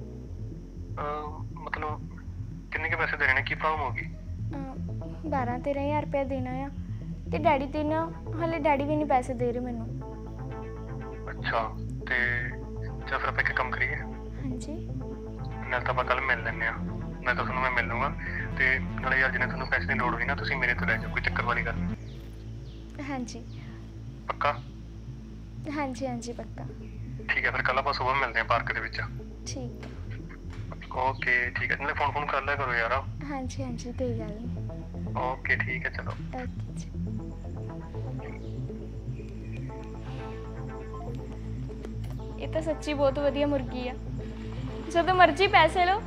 D: ਮਤਲਬ ਕਿੰਨੇ ਕੇ ਪੈਸੇ ਦੇਣੇ ਨੇ, ਕੀ ਪ੍ਰੋਬਲਮ ਹੋ ਗਈ?
B: ਬਾਰਾਂ ਤੇਰਾਂ ਹਜ਼ਾਰ ਰੁਪਇਆ ਦੇਣਾ ਆ, ਤੇ ਡੈਡੀ ਤੇ ਨਾ ਹਾਲੇ ਡੈਡੀ ਵੀ ਨਹੀਂ ਪੈਸੇ ਦੇ ਰਹੇ ਮੈਨੂੰ।
D: ਅੱਛਾ, ਤੇ ਚੱਲ ਫਿਰ ਆਪਾਂ ਇੱਕ ਕੰਮ ਕਰੀਏ।
B: ਹਾਂਜੀ,
D: ਨਾਲ ਤਾਂ ਆਪਾਂ ਕੱਲ ਮਿਲ ਲੈਂਦੇ ਆ, ਮੈਂ ਤਾਂ ਤੁਹਾਨੂੰ ਮੈਂ ਮਿਲ ਲੂੰਗਾ, ਤੇ ਨਾਲੇ ਯਾਰ ਜਿਹਨੇ ਤੁਹਾਨੂੰ ਪੈਸੇ ਦੀ ਲੋੜ ਹੋਈ ਨਾ ਤੁਸੀਂ ਮੇਰੇ ਤੋਂ ਲੈ ਜਾਓ, ਕੋਈ ਚੱਕਰ ਵਾਲੀ ਗੱਲ ਨਹੀਂ।
B: ਹਾਂਜੀ
D: ਪੱਕਾ?
B: ਹਾਂਜੀ ਹਾਂਜੀ ਪੱਕਾ।
D: ਠੀਕ ਹੈ, ਫਿਰ ਕੱਲ ਆਪਾਂ ਸੁਬਾਹ ਮਿਲਦੇ ਆ ਪਾਰਕ ਦੇ ਵਿੱਚ।
B: ਠੀਕ ਹੈ,
D: ਓਕੇ ਠੀਕ ਹੈ, ਨਾਲੇ ਫੋਨ ਫੋਨ ਕਰ ਲਿਆ ਕਰੋ ਯਾਰ।
B: ਹਾਂਜੀ ਹਾਂਜੀ ਕੋਈ ਗੱਲ ਨਹੀਂ।
D: ਓਕੇ ਠੀਕ ਹੈ, ਚਲੋ
B: ਓਕੇ ਜੀ। ਇਹ ਤਾਂ ਸੱਚੀ ਬਹੁਤ ਵਧੀਆ ਮੁਰਗੀ ਆ, ਜਦੋਂ ਮਰਜ਼ੀ ਪੈਸੇ ਲਓ।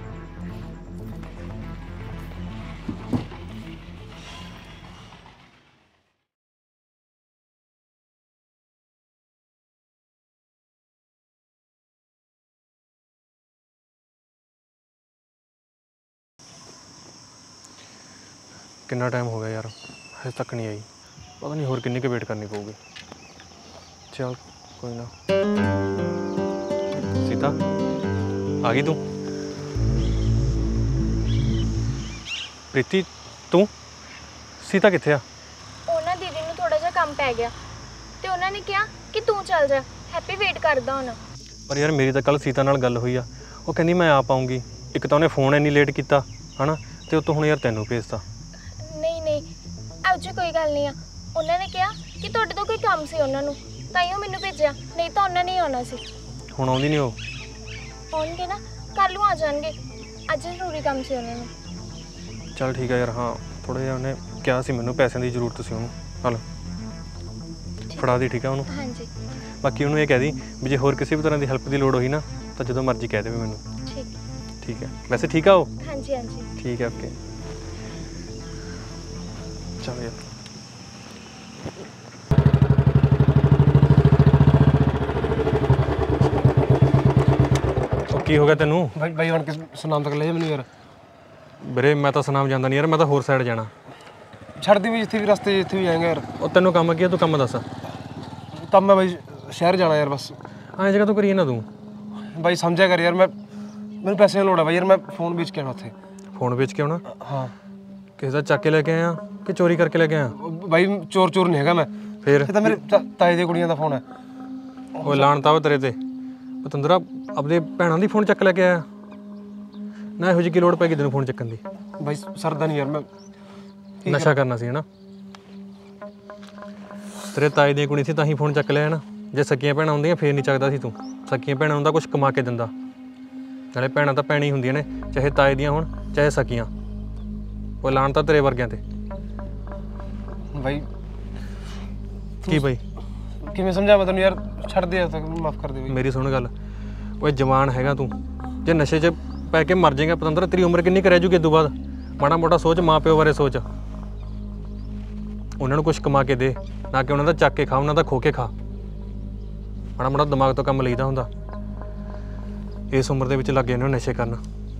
D: ਕਿੰਨਾ ਟਾਈਮ ਹੋ ਗਿਆ ਯਾਰ, ਹਜੇ ਤੱਕ ਨਹੀਂ ਆਈ। ਪਤਾ ਨਹੀਂ ਹੋਰ ਕਿੰਨੀ ਕੁ ਵੇਟ ਕਰਨੀ ਪਊਗੀ। ਚੱਲ ਕੋਈ ਨਾ। ਸੀਤਾ ਆ ਗਈ ਤੂੰ? ਪ੍ਰੀਤੀ ਤੂੰ? ਸੀਤਾ ਕਿੱਥੇ ਆ?
B: ਉਹਨਾਂ ਦੀਦੀ ਨੂੰ ਥੋੜਾ ਜਿਹਾ ਕੰਮ ਪੈ ਗਿਆ ਤੇ ਉਹਨਾਂ ਨੇ ਕਿਹਾ ਕਿ ਤੂੰ ਚੱਲ ਜਾ, ਹੈਪੀ ਵੇਟ ਕਰਦਾ ਹੁਣ।
D: ਪਰ ਯਾਰ ਮੇਰੀ ਤਾਂ ਕੱਲ ਸੀਤਾ ਨਾਲ ਗੱਲ ਹੋਈ ਆ, ਉਹ ਕਹਿੰਦੀ ਮੈਂ ਆ ਪਾਉਂਗੀ। ਇੱਕ ਤਾਂ ਉਹਨੇ ਫੋਨ ਇੰਨੀ ਲੇਟ ਕੀਤਾ ਹਨਾ, ਤੇ ਉਤੋਂ ਹੁਣ ਯਾਰ ਤੈਨੂੰ ਭੇਜਤਾ।
B: ਨਹੀਂ ਨਹੀਂ ਇਹੋ ਜਿਹੀ ਕੋਈ ਗੱਲ ਨਹੀਂ ਆ। ਉਹਨਾਂ ਨੇ ਕਿਹਾ ਕਿ ਤੁਹਾਡੇ ਤੋਂ ਕੋਈ ਕੰਮ ਸੀ ਉਹਨਾਂ ਨੂੰ, ਤਾਂ ਹੀ ਉਹ ਮੈਨੂੰ ਭੇਜਿਆ, ਨਹੀਂ ਤਾਂ ਉਹਨਾਂ ਨੇ ਆਉਣਾ ਸੀ।
D: ਹੁਣ ਆਉਂਦੀ ਨਹੀਂ ਉਹ?
B: ਆਉਣਗੇ ਨਾ, ਕੱਲ੍ਹ ਨੂੰ ਆ ਜਾਣਗੇ। ਅੱਜ ਜ਼ਰੂਰੀ ਕੰਮ ਸੀ ਉਹਨਾਂ ਨੂੰ।
D: ਚੱਲ ਠੀਕ ਆ ਯਾਰ। ਹਾਂ ਥੋੜ੍ਹਾ ਜਿਹਾ ਉਹਨੇ ਕਿਹਾ ਸੀ ਮੈਨੂੰ ਪੈਸਿਆਂ ਦੀ ਜ਼ਰੂਰਤ ਸੀ ਉਹਨੂੰ। ਹਲ ਫੜਾ ਦੀ, ਠੀਕ ਆ ਉਹਨੂੰ।
B: ਹਾਂਜੀ
D: ਬਾਕੀ ਉਹਨੂੰ ਇਹ ਕਹਿ ਦੀ ਵੀ ਜੇ ਹੋਰ ਕਿਸੇ ਵੀ ਤਰ੍ਹਾਂ ਦੀ ਹੈਲਪ ਦੀ ਲੋੜ ਹੋਈ ਨਾ ਤਾਂ ਜਦੋਂ ਮਰਜ਼ੀ ਕਹਿ ਦੇਵੇ ਮੈਨੂੰ।
B: ਠੀਕ
D: ਠੀਕ ਹੈ। ਵੈਸੇ ਠੀਕ ਆ ਉਹ?
B: ਹਾਂਜੀ ਹਾਂਜੀ
D: ਠੀਕ ਹੈ ਓਕੇ। ਚੱਲ ਯਾਰ। ਕੀ ਹੋ ਗਿਆ ਤੈਨੂੰ?
E: ਬਾਈ ਬਾਈ ਬਣ ਕੇ ਸੁਨਾਮ ਤੱਕ ਲੈ ਜਾ ਮੈਨੂੰ ਯਾਰ।
D: ਵੀਰੇ ਮੈਂ ਤਾਂ ਸੁਨਾਮ ਜਾਂਦਾ ਨਹੀਂ ਯਾਰ, ਮੈਂ ਤਾਂ ਹੋਰ ਸਾਈਡ ਜਾਣਾ।
E: ਛੱਡਦੀ ਵੀ ਜਿੱਥੇ ਵੀ ਰਸਤੇ ਜਿੱਥੇ ਵੀ ਜਾਏਗਾ ਯਾਰ।
D: ਉਹ ਤੈਨੂੰ ਕੰਮ ਕੀ ਆ, ਤੂੰ ਕੰਮ ਦੱਸ।
E: ਕੰਮ ਹੈ ਬਾਈ, ਸ਼ਹਿਰ ਜਾਣਾ ਯਾਰ ਬਸ।
D: ਐਂ ਜਗ੍ਹਾ ਤੂੰ ਕਰੀਏ ਨਾ ਤੂੰ।
E: ਬਾਈ ਸਮਝਿਆ ਕਰ ਯਾਰ, ਮੈਂ ਮੈਨੂੰ ਪੈਸੇ ਦੀ ਲੋੜ ਹੈ ਬਾਈ ਯਾਰ। ਮੈਂ ਫੋਨ ਵੇਚ ਕੇ ਆਉਣਾ ਉੱਥੇ।
D: ਫੋਨ ਵੇਚ ਕੇ ਆਉਣਾ?
E: ਹਾਂ।
D: ਕਿਸੇ ਦਾ ਚੱਕ ਕੇ ਲੈ ਕੇ ਆਇਆ ਕਿ ਚੋਰੀ ਕਰਕੇ ਲੈ ਕੇ ਆਇਆ?
E: ਬਾਈ ਚੋਰ ਚੋਰ ਨਹੀਂ ਹੈਗਾ ਮੈਂ।
D: ਫਿਰ
E: ਇਹ ਤਾਂ ਮੇਰੇ ਤਾ- ਤਾਏ ਦੇ ਕੁੜੀਆਂ ਦਾ ਫੋਨ ਹੈ।
D: ਉਹ ਲਾਣਤਾ ਵਾ ਤੇਰੇ ਤੇ। ਪਤੰਦਰਾ ਆਪਦੇ ਭੈਣਾਂ ਦੀ ਫੋਨ ਚੱਕ ਲੈ ਕੇ ਆਇਆ ਨਾ? ਇਹੋ ਜਿਹੀ ਕੀ ਲੋੜ ਪੈ ਗਈ ਤੈਨੂੰ ਫੋਨ ਚੱਕਣ ਦੀ?
E: ਬਾਈ ਸਰਦਾ ਨਹੀਂ ਯਾਰ। ਮੈਂ
D: ਨਸ਼ਾ ਕਰਨਾ ਸੀ ਹਨਾ? ਤੇਰੇ ਤਾਏ ਦੀਆਂ ਕੁੜੀ ਸੀ ਤਾਂ ਹੀ ਫੋਨ ਚੱਕ ਲਿਆ ਨਾ। ਜੇ ਸਕੀਆਂ ਭੈਣਾਂ ਹੁੰਦੀਆਂ ਫੇਰ ਨਹੀਂ ਚੱਕਦਾ ਸੀ ਤੂੰ। ਸਕੀਆਂ ਭੈਣਾਂ ਹੁੰਦਾ ਕੁਝ ਕਮਾ ਕੇ ਦਿੰਦਾ। ਨਾਲੇ ਭੈਣਾਂ ਤਾਂ ਭੈਣਾਂ ਹੀ ਹੁੰਦੀਆਂ ਨੇ, ਚਾਹੇ ਤਾਏ ਦੀਆਂ ਹੋਣ ਚਾਹੇ ਸਕੀਆਂ। ਉਹ ਲਾਣ ਤਾਂ ਤੇਰੇ ਵਰਗਿਆਂ ਤੇ।
E: ਬਾਈ
D: ਕੀ ਬਾਈ?
E: ਕਿਵੇਂ ਸਮਝਾਵਾਂ ਤੈਨੂੰ ਯਾਰ? ਛੱਡ ਦੇ ਤੱਕ, ਮਾਫ ਕਰ ਦੇ ਬਾਈ।
D: ਮੇਰੀ ਸੁਣ ਗੱਲ, ਓਏ ਜਵਾਨ ਹੈਗਾ ਤੂੰ। ਜੇ ਨਸ਼ੇ 'ਚ ਪੈ ਕੇ ਮਰ ਜਾਏਗਾ ਪਤੰਦਰ, ਤੇਰੀ ਉਮਰ ਕਿੰਨੀ ਕੁ ਰਹਿ ਜੂਗੀ ਇਸ ਤੋਂ ਬਾਅਦ? ਮਾੜਾ ਮੋਟਾ ਸੋਚ, ਮਾਂ ਪਿਓ ਬਾਰੇ ਸੋਚ। ਉਹਨਾਂ ਨੂੰ ਕੁਝ ਕਮਾ ਕੇ ਦੇ, ਨਾ ਕਿ ਉਹਨਾਂ ਦਾ ਚੱਕ ਕੇ ਖਾ, ਉਹਨਾਂ ਦਾ ਖੋ ਕੇ ਖਾ। ਮਾੜਾ ਮੋਟਾ ਦਿਮਾਗ ਤੋਂ ਕੰਮ ਲਈਦਾ ਹੁੰਦਾ। ਇਸ ਉਮਰ ਦੇ ਵਿੱਚ ਲੱਗ ਜਾਂਦੇ ਹੋ ਨਸ਼ੇ ਕਰਨ।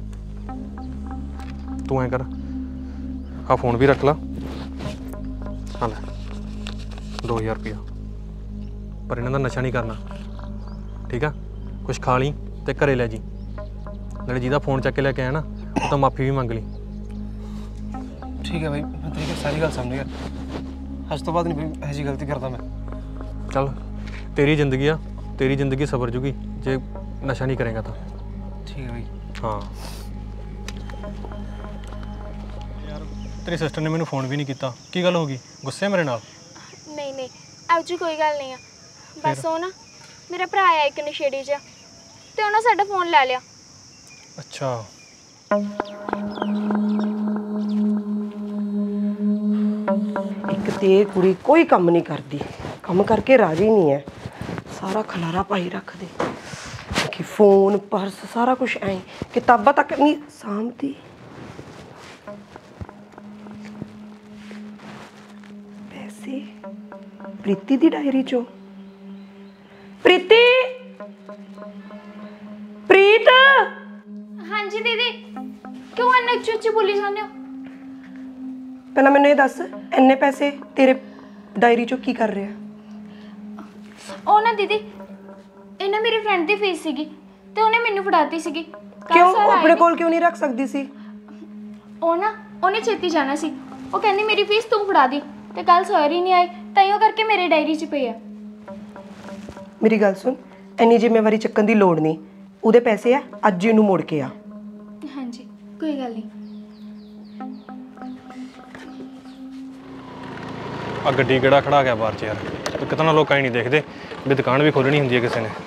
D: ਤੂੰ ਐਂ ਕਰ, ਆਹ ਫੋਨ ਵੀ ਰੱਖ ਲਾ। ਹਾਂ ਲੈ ਦੋ ਹਜ਼ਾਰ ਰੁਪਇਆ। ਪਰ ਇਹਨਾਂ ਦਾ ਨਸ਼ਾ ਨਹੀਂ ਕਰਨਾ, ਠੀਕ ਆ? ਕੁਛ ਖਾ ਲਈ ਤੇ ਘਰੇ ਲੈ ਜੀ। ਨਾਲੇ ਜਿਹਦਾ ਫੋਨ ਚੱਕ ਕੇ ਲੈ ਕੇ ਆਇਆ ਨਾ, ਉਹ ਤਾਂ ਮਾਫੀ ਵੀ ਮੰਗ ਲਈ।
E: ਠੀਕ ਹੈ ਬਾਈ, ਮੈਂ ਤੇਰੀ ਸਾਰੀ ਗੱਲ ਸਮਝ ਗਿਆ। ਅੱਜ ਤੋਂ ਬਾਅਦ ਨਹੀਂ ਬਾਈ ਇਹੋ ਜਿਹੀ ਗਲਤੀ ਕਰਦਾ ਮੈਂ।
D: ਚੱਲ ਤੇਰੀ ਜ਼ਿੰਦਗੀ ਆ, ਤੇਰੀ ਜ਼ਿੰਦਗੀ ਸਵਰ ਜੂਗੀ ਜੇ ਨਸ਼ਾ ਨਹੀਂ ਕਰੇਗਾ ਤਾਂ।
E: ਠੀਕ ਹੈ ਬਾਈ।
D: ਹਾਂ ਯਾਰ, ਤੇਰੀ ਸਿਸਟਰ ਨੇ ਮੈਨੂੰ ਫੋਨ ਵੀ ਨਹੀਂ ਕੀਤਾ। ਕੀ ਗੱਲ ਹੋ ਗਈ? ਗੁੱਸੇ ਮੇਰੇ ਨਾਲ?
B: ਨਹੀਂ ਨਹੀਂ ਇਹੋ ਜਿਹੀ ਕੋਈ ਗੱਲ ਨਹੀਂ ਆ। ਬਸ ਉਹ ਨਾ ਮੇਰਾ ਭਰਾ ਆਇਆ ਇੱਕ ਨਸ਼ੇੜੀ ਜਿਹਾ, ਤੇ ਉਹਨਾਂ ਸਾਡਾ ਫੋਨ ਲੈ ਲਿਆ।
D: ਅੱਛਾ।
A: ਇੱਕ ਤੇ ਇਹ ਕੁੜੀ ਕੋਈ ਕੰਮ ਨਹੀਂ ਕਰਦੀ, ਕੰਮ ਕਰਕੇ ਰਾਜੀ ਨਹੀਂ ਹੈ। ਸਾਰਾ ਖਲਾਰਾ ਪਾਈ ਰੱਖਦੇ ਕਿ ਫੋਨ ਪਰਸ ਸਾਰਾ ਕੁਝ ਐ, ਕਿਤਾਬਾਂ ਤੱਕ ਨਹੀਂ ਸਾਂਭਦੀ। ਪੈਸੇ ਪ੍ਰੀਤੀ ਦੀ ਡਾਇਰੀ ਚੋਂ। ਪ੍ਰੀਤੀ, ਪ੍ਰੀਤ।
B: ਹਾਂਜੀ ਦੀਦੀ, ਕਿਉਂ ਇੰਨੇ ਉੱਚੀ ਉੱਚੀ ਬੋਲੀ ਜਾਂਦੇ ਹੋ?
A: ਪਹਿਲਾਂ ਮੈਨੂੰ ਇਹ ਦੱਸ, ਇੰਨੇ ਪੈਸੇ ਤੇਰੇ ਡਾਇਰੀ ਚੋਂ ਕੀ ਕਰ ਰਿਹਾ?
B: ਉਹ ਨਾ ਦੀਦੀ, ਇਹਨਾਂ ਮੇਰੀ ਫਰੈਂਡ ਦੀ ਫੀਸ ਸੀਗੀ ਤੇ ਉਹਨੇ ਮੈਨੂੰ ਫੜਾਤੀ ਸੀਗੀ। ਕੱਲ੍ਹ
A: ਕਿਉਂ
B: sir
A: ਉਹ
B: ਆਏ
A: ਆਪਣੇ
B: ਨੇ।
A: ਕੋਲ ਕਿਉਂ ਨਹੀਂ ਰੱਖ ਸਕਦੀ ਸੀ?
B: ਉਹ ਨਾ ਉਹਨੇ ਛੇਤੀ ਜਾਣਾ ਸੀ, ਉਹ ਕਹਿੰਦੀ ਮੇਰੀ ਫੀਸ ਤੂੰ ਫੜਾ ਦੀ, ਤੇ ਕੱਲ ਸਰ ਹੀ ਨਹੀਂ ਆਏ, ਤਾਈਓ ਕਰਕੇ ਮੇਰੇ ਡਾਇਰੀ 'ਚ ਪਈ ਆ।
A: ਮੇਰੀ ਗੱਲ ਸੁਣ, ਇੰਨੀ ਜ਼ਿੰਮੇਵਾਰੀ ਚੱਕਣ ਦੀ ਲੋੜ ਨਹੀਂ। ਉਹਦੇ ਪੈਸੇ ਆ, ਅੱਜ ਹੀ ਉਹਨੂੰ ਮੋੜ ਕੇ ਆ।
B: ਹਾਂਜੀ ਕੋਈ ਗੱਲ ਨਹੀਂ।
D: ਆ ਗੱਡੀ ਕਿਹੜਾ ਖੜਾ ਗਿਆ ਬਾਹਰ 'ਚ ਯਾਰ? ਕਿਤਨਾ ਲੋਕਾਂ ਹੀ ਨਹੀਂ ਦੇਖਦੇ ਵੀ ਦੁਕਾਨ ਵੀ ਖੋਲਣੀ ਹੁੰਦੀ ਹੈ ਕਿਸੇ ਨੇ।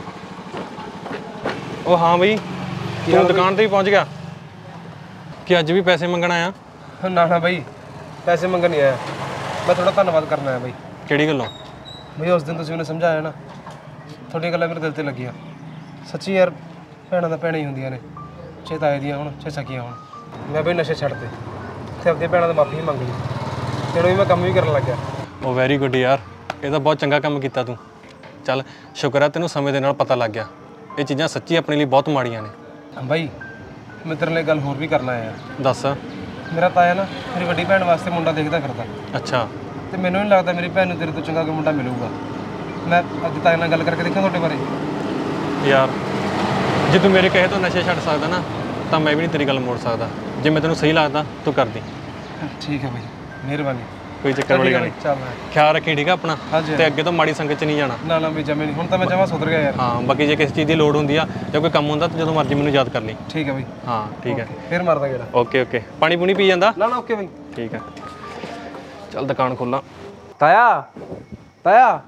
D: ਉਹ ਹਾਂ ਬਈ, ਤੂੰ ਦੁਕਾਨ ਤੇ ਹੀ ਪਹੁੰਚ ਗਿਆ ਕਿ ਅੱਜ ਵੀ ਪੈਸੇ ਮੰਗਣ ਆਇਆ?
E: ਨਾ ਨਾ ਬਾਈ, ਪੈਸੇ ਮੰਗਣ ਨਹੀਂ ਆਇਆ ਮੈਂ, ਥੋੜਾ ਧੰਨਵਾਦ ਕਰਨਾ ਹੈ ਬਾਈ।
D: ਕਿਹੜੀ ਗੱਲੋਂ?
E: ਬਈ ਉਸ ਦਿਨ ਤੁਸੀਂ ਮੈਨੂੰ ਸਮਝਾਇਆ ਨਾ, ਤੁਹਾਡੀਆਂ ਗੱਲਾਂ ਮੇਰੇ ਦਿਲ ਤੇ ਲੱਗੀਆਂ। ਸੱਚੀ ਯਾਰ, ਭੈਣਾਂ ਤਾਂ ਭੈਣਾਂ ਹੀ ਹੁੰਦੀਆਂ ਨੇ, ਛੇ ਤਾਏ ਦੀਆਂ ਹੁਣ ਛੇ ਸਕੀਆਂ ਹੁਣ। ਮੈਂ ਬਈ ਨਸ਼ੇ ਛੱਡਤੇ ਤੇ ਆਪਣੀਆਂ ਭੈਣਾਂ ਤੋਂ ਮਾਫੀ ਮੰਗ ਲਈ, ਤੇ ਹੁਣ ਵੀ ਮੈਂ ਕੰਮ ਵੀ ਕਰਨ ਲੱਗ ਗਿਆ।
D: ਉਹ ਵੈਰੀ ਗੁੱਡ ਯਾਰ, ਇਹ ਤਾਂ ਬਹੁਤ ਚੰਗਾ ਕੰਮ ਕੀਤਾ ਤੂੰ। ਚੱਲ ਸ਼ੁਕਰ ਹੈ ਤੈਨੂੰ ਸਮੇਂ ਦੇ ਨਾਲ ਪਤਾ ਲੱਗ ਗਿਆ ਇਹ ਚੀਜ਼ਾਂ ਸੱਚੀ ਆਪਣੇ ਲਈ ਬਹੁਤ ਮਾੜੀਆਂ ਨੇ।
E: ਬਾਈ ਮੈਂ ਤੇਰੇ ਲਈ ਗੱਲ ਹੋਰ ਵੀ ਕਰਨਾ ਹੈ ਯਾਰ।
D: ਦੱਸ।
E: ਮੇਰਾ ਤਾਇਆ ਨਾ ਮੇਰੀ ਵੱਡੀ ਭੈਣ ਵਾਸਤੇ ਮੁੰਡਾ ਦੇਖਦਾ ਫਿਰਦਾ।
D: ਅੱਛਾ।
E: ਤੇ ਮੈਨੂੰ ਨਹੀਂ ਲੱਗਦਾ ਮੇਰੀ ਭੈਣ ਨੂੰ ਤੇਰੇ ਤੋਂ ਚੰਗਾ ਕੋਈ ਮੁੰਡਾ ਮਿਲੂਗਾ। ਮੈਂ ਅੱਜ ਤਾਇਆ ਨਾਲ ਗੱਲ ਕਰਕੇ ਦੇਖਾਂ ਤੁਹਾਡੇ ਬਾਰੇ।
D: ਯਾਰ ਜੇ ਤੂੰ ਮੇਰੇ ਕਹੇ ਤੋਂ ਨਸ਼ੇ ਛੱਡ ਸਕਦਾ ਨਾ ਤਾਂ ਮੈਂ ਵੀ ਨਹੀਂ ਤੇਰੀ ਗੱਲ ਮੋੜ ਸਕਦਾ। ਜੇ ਮੈਂ ਤੈਨੂੰ ਸਹੀ ਲੱਗਦਾ ਤੂੰ ਕਰਦੀ।
E: ਠੀਕ ਹੈ ਬਾਈ, ਮਿਹਰਬਾਨੀ।
D: ਕੋਈ ਚੱਕਰ ਵਾਲੀ ਗੱਲ ਨਹੀਂ।
E: ਚੱਲ
D: ਖਿਆਲ ਰੱਖੀ ਠੀਕ ਆ ਆਪਣਾ,
E: ਹਾਂਜੀ।
D: ਤੇ ਅੱਗੇ ਤੋਂ ਮਾੜੀ ਸੰਗਤ 'ਚ ਨਹੀਂ ਜਾਣਾ।
E: ਨਾ ਨਾ ਵੀ ਜਮੇ ਨਹੀਂ, ਹੁਣ ਤਾਂ ਮੈਂ ਜਮਾ ਸੁਧਰ ਗਿਆ ਯਾਰ।
D: ਹਾਂ ਬਾਕੀ ਜੇ ਕਿਸੇ ਚੀਜ਼ ਦੀ ਲੋੜ ਹੁੰਦੀ ਆ ਜਾਂ ਕੋਈ ਕੰਮ ਹੁੰਦਾ ਤਾਂ ਜਦੋਂ ਮਰਜ਼ੀ ਮੈਨੂੰ ਯਾਦ ਕਰ ਲਈ।
E: ਠੀਕ ਹੈ ਬਾਈ।
D: ਹਾਂ ਠੀਕ ਹੈ,
E: ਫਿਰ ਮਾਰਦਾ ਗੇੜਾ।
D: Okay okay. ਪਾਣੀ ਪੂਣੀ ਪੀ ਜਾਂਦਾ?
E: ਨਾ ਨਾ ਓਕੇ ਬਾਈ।
D: ਠੀਕ ਹੈ, ਚੱਲ ਦੁਕਾਨ ਖੋਲਾਂ।
E: ਤਾਇਆ ਤਾਇਆ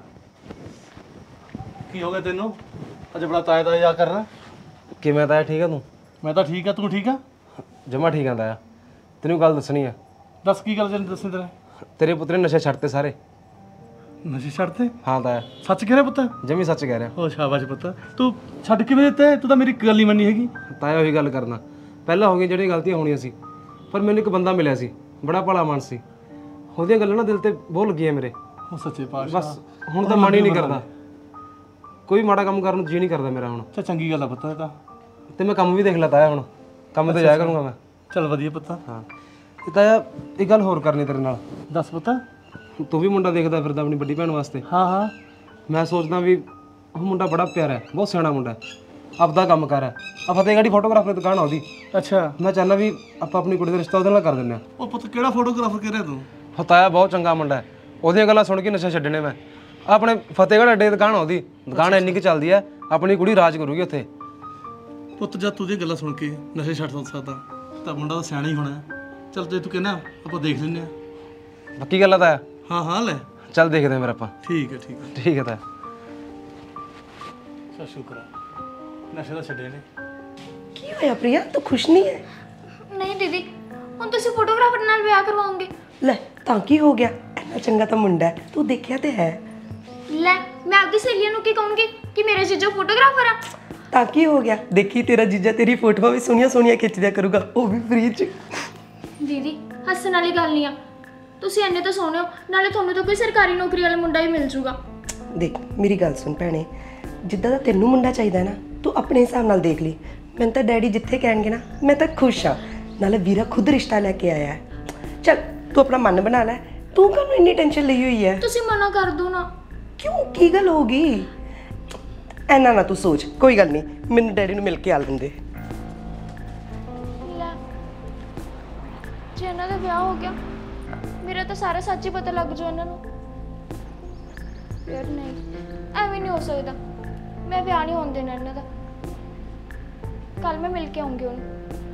F: ਕੀ ਹੋ ਗਿਆ ਤੈਨੂੰ? ਅੱਜ ਬੜਾ ਤਾਇਆ ਤਾਇਆ ਯਾਦ ਕਰਨਾ।
E: ਕਿਵੇਂ ਤਾਇਆ? ਠੀਕ ਆ ਤੂੰ?
F: ਮੈਂ ਤਾਂ ਠੀਕ ਆ, ਤੂੰ ਠੀਕ ਆ?
E: ਜਮਾ ਠੀਕ ਆ ਤਾਇਆ। ਤੈਨੂੰ ਗੱਲ ਦੱਸਣੀ ਆ।
F: ਦੱਸ ਕੀ ਗੱਲ ਤੈਨੂੰ ਦੱਸਣੀ ਤੇਰੇ?
E: ਤੇਰੇ ਪੁੱਤ ਨੇ ਨਸ਼ੇ ਛੱਡਤੇ ਸਾਰੇ।
F: ਨਸ਼ੇ ਛੱਡਤੇ?
E: ਹਾਂ ਤਾਇਆ,
F: ਸੱਚ ਕਹਿ ਰਿਹਾ ਪੁੱਤ?
E: ਜਮੀ ਸੱਚ ਕਹਿ ਰਿਹਾ।
F: ਓ ਸ਼ਾਬਾਸ਼ ਪੁੱਤ। ਤੂੰ ਛੱਡ ਕਿਵੇਂ ਦਿੱਤੇ? ਤੂੰ ਤਾਂ ਮੇਰੀ ਇੱਕ ਗੱਲ ਨਹੀਂ ਮੰਨੀ ਹੈਗੀ।
E: ਤਾਇਆ ਉਹੀ ਗੱਲ ਕਰਨਾ, ਪਹਿਲਾਂ ਹੋ ਗਈਆਂ ਜਿਹੜੀਆਂ ਗਲਤੀਆਂ ਹੋਣੀਆਂ ਸੀ, ਪਰ ਮੈਨੂੰ ਇੱਕ ਬੰਦਾ ਮਿਲਿਆ ਸੀ, ਬੜਾ ਭਲਾ ਮਾਨਸ ਸੀ। ਉਹਦੀਆਂ ਗੱਲਾਂ ਨਾ ਦਿਲ ਤੇ ਬਹੁਤ ਲੱਗੀਆਂ ਮੇਰੇ।
F: ਉਹ ਸੱਚੇ ਪਾਤਸ਼ਾਹ।
E: ਬਸ ਹੁਣ ਤਾਂ ਮਨ ਹੀ ਨਹੀਂ ਕਰਦਾ, ਕੋਈ ਮਾੜਾ ਕੰਮ ਕਰਨ ਨੂੰ ਜੀ ਨਹੀਂ ਕਰਦਾ ਮੇਰਾ ਹੁਣ।
F: ਅੱਛਾ ਚੰਗੀ ਗੱਲ ਆ ਪੁੱਤ ਇਹ ਤਾਂ।
E: ਤੇ ਮੈਂ ਕੰਮ ਵੀ ਦੇਖ ਲਿਆ ਤਾਇਆ, ਹੁਣ ਕੰਮ ਤੇ ਜਾਇਆ ਕਰੂੰਗਾ ਮੈਂ।
F: ਚੱਲ ਵਧੀਆ ਪੁੱਤ।
E: ਹਾਂ ਤੇ ਤਾਇਆ ਇੱਕ ਗੱਲ ਹੋਰ ਕਰਨੀ ਤੇਰੇ ਨਾਲ।
F: ਦੱਸ ਪੁੱਤ।
E: ਤੂੰ ਵੀ ਮੁੰਡਾ ਦੇਖਦਾ ਫਿਰਦਾ ਆਪਣੀ ਵੱਡੀ ਭੈਣ ਵਾਸਤੇ।
F: ਹਾਂ ਹਾਂ।
E: ਮੈਂ ਸੋਚਦਾ ਵੀ ਉਹ ਮੁੰਡਾ ਬੜਾ ਪਿਆਰਾ ਹੈ, ਬਹੁਤ ਸਿਆਣਾ ਮੁੰਡਾ ਹੈ, ਆਪਦਾ ਕੰਮ ਕਰ ਹੈ। ਆ ਫਤਿਹਗੜ੍ਹ ਫੋਟੋਗ੍ਰਾਫਰ ਦੀ ਦੁਕਾਨ ਆ ਉਹਦੀ।
F: ਅੱਛਾ।
E: ਮੈਂ ਚਾਹੁੰਦਾ ਵੀ ਆਪਾਂ ਆਪਣੀ ਕੁੜੀ ਦਾ ਰਿਸ਼ਤਾ ਉਹਦੇ ਨਾਲ ਕਰ ਦਿੰਦੇ ਹਾਂ।
F: ਉਹ ਪੁੱਤ ਕਿਹੜਾ ਫੋਟੋਗ੍ਰਾਫਰ ਕਹਿ ਰਿਹਾ ਤੂੰ?
E: ਤਾਇਆ ਬਹੁਤ ਚੰਗਾ ਮੁੰਡਾ ਹੈ, ਉਹਦੀਆਂ ਗੱਲਾਂ ਸੁਣ ਕੇ ਨਸ਼ਾ ਛੱਡਣੇ ਮੈਂ। ਆਪਣੇ ਫਤਿਹਗੜ੍ਹ ਅੱਡੇ ਦੁਕਾਨ ਆ ਉਹਦੀ, ਦੁਕਾਨ ਇੰਨੀ ਕੁ ਚੱਲਦੀ ਹੈ, ਆਪਣੀ ਕੁੜੀ ਰਾਜ ਕਰੂਗੀ ਉੱਥੇ।
F: ਪੁੱਤ ਜਦ ਤੂੰ ਦੀਆਂ ਗੱਲਾਂ ਸੁਣ ਕੇ ਨਸ਼ੇ ਛੱਡ ਸਕਦਾ ਤਾਂ ਮੁੰਡਾ ਤਾਂ ਸਿਆਣਾ ਹੀ ਹੋਣਾ। ਚੱਲ ਜੇ ਤੂੰ ਕਹਿੰਦਾ ਆਪਾਂ ਦੇਖ ਲੈਂਦੇ ਆ।
E: ਪੱਕੀ ਗੱਲ ਆ ਤਾਇਆ?
F: ਹਾਂ ਹਾਂ ਲੈ
E: ਚੱਲ ਦੇਖਦੇ ਹਾਂ ਫਿਰ ਆਪਾਂ।
F: ਠੀਕ ਹੈ ਠੀਕ ਹੈ
E: ਠੀਕ ਹੈ ਤਾਇਆ।
F: ਚੱਲ ਸ਼ੁਕਰ ਆ ਨਸ਼ੇ ਤਾਂ ਛੱਡੇ ਨੇ।
A: ਕੀ ਹੋਇਆ ਪ੍ਰਿਆ, ਤੂੰ ਖੁਸ਼ ਨਹੀਂ ਹੈ?
B: ਨਹੀਂ ਦੀਦੀ, ਹੁਣ ਤੁਸੀਂ ਫੋਟੋਗ੍ਰਾਫਰ ਨਾਲ ਵਿਆਹ ਕਰਵਾਓਗੇ?
A: ਲੈ ਤਾਂ ਕੀ ਹੋ ਗਿਆ, ਇੰਨਾ ਚੰਗਾ ਤਾਂ ਮੁੰਡਾ ਹੈ, ਤੂੰ ਦੇਖਿਆ ਤੇ ਹੈ।
B: ਲੈ ਮੈਂ ਆਪਦੀ ਸਹੇਲੀਆਂ ਨੂੰ ਕੀ ਕਹੂੰਗੀ ਕਿ ਮੇਰੇ ਜੀਜਾ ਫੋਟੋਗ੍ਰਾਫਰ ਆ?
A: ਤਾਂ ਕੀ ਹੋ ਗਿਆ, ਦੇਖੀ ਤੇਰਾ ਜੀਜਾ ਤੇਰੀ ਫੋਟੋਆਂ ਵੀ ਸੋਹਣੀਆਂ ਸੋਹਣੀਆਂ ਖਿੱਚ ਦਿਆ ਕਰੂਗਾ, ਉਹ ਵੀ ਫ੍ਰੀ 'ਚ।
B: ਦੀਦੀ ਹੱਸਣ ਵਾਲੀ ਗੱਲ ਨਹੀਂ ਆ, ਤੁਸੀਂ ਇੰਨੇ ਤਾਂ ਸੋਹਣੇ ਹੋ, ਨਾਲੇ ਤੁਹਾਨੂੰ ਤਾਂ ਕੋਈ ਸਰਕਾਰੀ ਨੌਕਰੀ ਵਾਲਾ ਮੁੰਡਾ ਹੀ ਮਿਲ ਜੂਗਾ।
A: ਦੇਖ ਮੇਰੀ ਗੱਲ ਸੁਣ ਭੈਣੇ, ਜਿੱਦਾਂ ਦਾ ਤੈਨੂੰ ਮੁੰਡਾ ਚਾਹੀਦਾ ਨਾ ਤੂੰ ਆਪਣੇ ਹਿਸਾਬ ਨਾਲ ਦੇਖ ਲਈ। ਮੈਨੂੰ ਤਾਂ ਡੈਡੀ ਜਿੱਥੇ ਕਹਿਣਗੇ ਨਾ ਮੈਂ ਤਾਂ ਖੁਸ਼ ਹਾਂ, ਨਾਲੇ ਵੀਰਾ ਖੁਦ ਰਿਸ਼ਤਾ ਲੈ ਕੇ ਆਇਆ ਹੈ। ਚੱਲ ਤੂੰ ਆਪਣਾ ਮਨ ਬਣਾ ਲੈ, ਤੂੰ ਕਾਹਨੂੰ ਇੰਨੀ ਟੈਨਸ਼ਨ ਲਈ ਹੋਈ ਹੈ?
B: ਤੁਸੀਂ ਮਨਾ ਕਰ ਦੋ ਨਾ।
A: ਕਿਉਂ, ਕੀ ਗੱਲ ਹੋ ਗਈ? ਐਨਾ ਨਾ ਤੂੰ ਸੋਚ, ਕੋਈ ਗੱਲ ਨਹੀਂ, ਮੈਨੂੰ ਡੈਡੀ ਨੂੰ ਮਿਲ ਕੇ ਆ ਲੈਂਦੇ।
B: ਲੈ ਜੇ ਇਹਨਾਂ ਦਾ ਵਿਆਹ ਹੋ ਗਿਆ ਮੇਰਾ ਤਾਂ ਸਾਰਾ ਸੱਚ ਹੀ ਪਤਾ ਲੱਗ ਜਾਊ ਇਹਨਾਂ ਨੂੰ। ਯਾਰ ਨਹੀਂ, ਐਵੇਂ ਨਹੀਂ ਹੋ ਸਕਦਾ, ਮੈਂ ਵਿਆਹ ਨਹੀਂ ਹੋਣ ਦੇਣਾ ਇਹਨਾਂ ਦਾ। ਕੱਲ ਮੈਂ ਮਿਲ ਕੇ ਆਉਂਗੀ ਉਹਨੂੰ।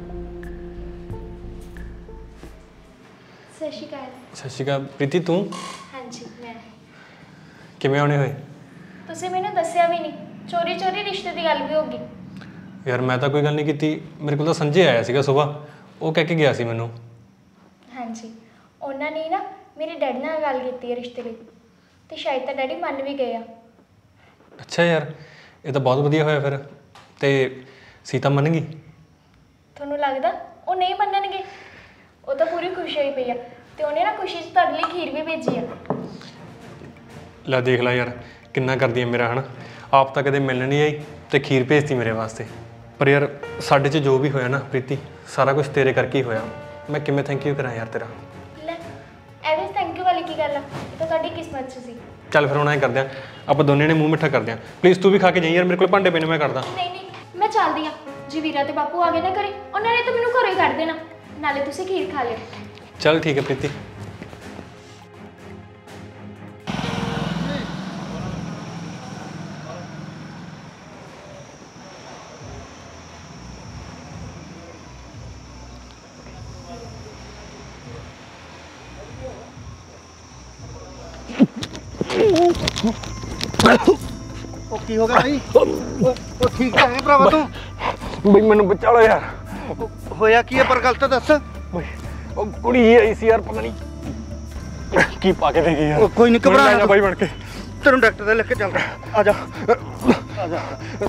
B: ਸਤਿ ਸ਼੍ਰੀ ਅਕਾਲ।
D: ਸਤਿ ਸ਼੍ਰੀ ਅਕਾਲ ਪ੍ਰੀਤੀ। ਤੂੰ?
B: ਹਾਂਜੀ ਮੈਂ।
D: ਕਿਵੇਂ ਆਉਣੇ ਹੋਏ?
B: ਤੁਸੀਂ ਮੈਨੂੰ ਦੱਸਿਆ ਵੀ ਨਹੀਂ, ਚੋਰੀ ਚੋਰੀ ਰਿਸ਼ਤੇ ਦੀ ਗੱਲ ਵੀ ਹੋ ਗਈ।
D: ਯਾਰ ਮੈਂ ਤਾਂ ਕੋਈ ਗੱਲ ਨਹੀਂ ਕੀਤੀ, ਮੇਰੇ ਕੋਲ ਤਾਂ ਸੰਜੇ ਆਇਆ ਸੀਗਾ ਸੁਬਾਹ, ਉਹ ਕਹਿ ਕੇ ਗਿਆ ਸੀ ਮੈਨੂੰ।
B: ਹਾਂਜੀ ਉਹਨਾਂ ਨੇ ਨਾ ਮੇਰੇ ਡੈਡੀ ਨਾਲ ਗੱਲ ਕੀਤੀ ਹੈ ਰਿਸ਼ਤੇ ਲਈ, ਤੇ ਸ਼ਾਇਦ ਤਾਂ ਡੈਡੀ ਮੰਨ ਵੀ ਗਏ ਆ।
D: ਅੱਛਾ ਯਾਰ, ਇਹ ਤਾਂ ਬਹੁਤ ਵਧੀਆ ਹੋਇਆ ਫਿਰ। ਤੇ ਸੀਤਾ ਮੰਨ ਗਈ?
B: ਤੁਹਾਨੂੰ ਲੱਗਦਾ ਉਹ ਨਹੀਂ ਮੰਨਣਗੇ? ਉਹ ਤਾਂ ਪੂਰੀ ਖੁਸ਼ ਹੋਈ ਪਈ ਆ, ਤੇ ਉਹਨੇ ਨਾ ਖੁਸ਼ੀ 'ਚ ਤੁਹਾਡੇ ਲਈ ਖੀਰ ਵੀ ਭੇਜੀ ਆ।
D: ਲੈ ਦੇਖ ਲੈ ਯਾਰ ਕਿੰਨਾ ਕਰਦੀ ਹੈ ਮੇਰਾ, ਹਨਾ। ਆਪ ਤਾਂ ਕਦੇ ਮਿਲਣ ਨਹੀਂ ਆਈ ਤੇ ਖੀਰ ਭੇਜਤੀ ਮੇਰੇ ਵਾਸਤੇ। ਪਰ ਯਾਰ ਸਾਡੇ 'ਚ ਜੋ ਵੀ ਹੋਇਆ ਨਾ ਪ੍ਰੀਤੀ, ਸਾਰਾ ਕੁਝ ਤੇਰੇ ਕਰਕੇ ਹੀ ਹੋਇਆ। ਮੈਂ ਕਿਵੇਂ ਥੈਂਕ ਯੂ ਕਰਾਂ ਯਾਰ ਤੇਰਾ?
B: ਲੈ ਇਹਦੇ 'ਚ ਥੈਂਕ ਯੂ ਵਾਲੀ ਕੀ ਗੱਲ ਆ, ਇਹ ਤਾਂ ਤੁਹਾਡੀ ਕਿਸਮਤ 'ਚ ਸੀ।
D: ਚੱਲ ਫਿਰ ਹੁਣ ਐਂ ਕਰਦੇ ਹਾਂ, ਆਪਾਂ ਦੋਨੇ ਨੇ ਮੂੰਹ ਮਿੱਠਾ ਕਰਦੇ ਹਾਂ। ਪਲੀਜ਼ ਤੂੰ ਵੀ ਖਾ ਕੇ ਜਾਈਂ ਯਾਰ, ਮੇਰੇ ਕੋਲ ਭਾਂਡੇ ਪਏ ਨੇ, ਮੈਂ ਕਰਦਾ।
B: ਨਹੀਂ ਨਹੀਂ ਮੈਂ ਚੱਲਦੀ ਆ, ਜੀ ਵੀਰਾ ਤੇ ਬਾਪੂ ਆ ਗਏ ਨਾ ਘਰੇ, ਉਹਨਾਂ ਨੇ ਤਾਂ ਮੈਨੂੰ ਘਰੋਂ ਹੀ ਕੱਢ ਦੇਣਾ, ਨਾਲੇ ਤੁਸੀਂ ਖੀਰ ਖਾ ਲਿਓ।
D: ਚੱਲ ਠੀਕ ਹੈ ਪ੍ਰੀਤੀ।
H: ਉਹ ਕੀ ਹੋ ਗਿਆ ਭਾਈ? ਉਹ ਠੀਕ ਤਾਂ ਹੈ ਭਰਾਵਾ ਤੂੰ?
D: ਬਈ ਮੈਨੂੰ ਬਚਾ ਲਓ ਯਾਰ।
H: ਹੋਇਆ ਕੀ ਹੈ ਪਰ ਗੱਲ ਤਾਂ ਦੱਸ।
D: ਬਈ ਉਹ ਕੁੜੀ ਆਈ ਸੀ ਯਾਰ, ਪਤਾ ਨਹੀਂ ਕੀ ਪਾ ਕੇ ਦੇ ਗਈ ਯਾਰ।
H: ਉਹ ਕੋਈ ਨਹੀਂ ਘਬਰਾ ਨਾ
D: ਬਾਈ ਬਣ ਕੇ,
H: ਤੈਨੂੰ ਡਾਕਟਰ ਦੇ ਲੈ ਕੇ ਚੱਲਦਾ। ਆ ਜਾ ਆ ਜਾ।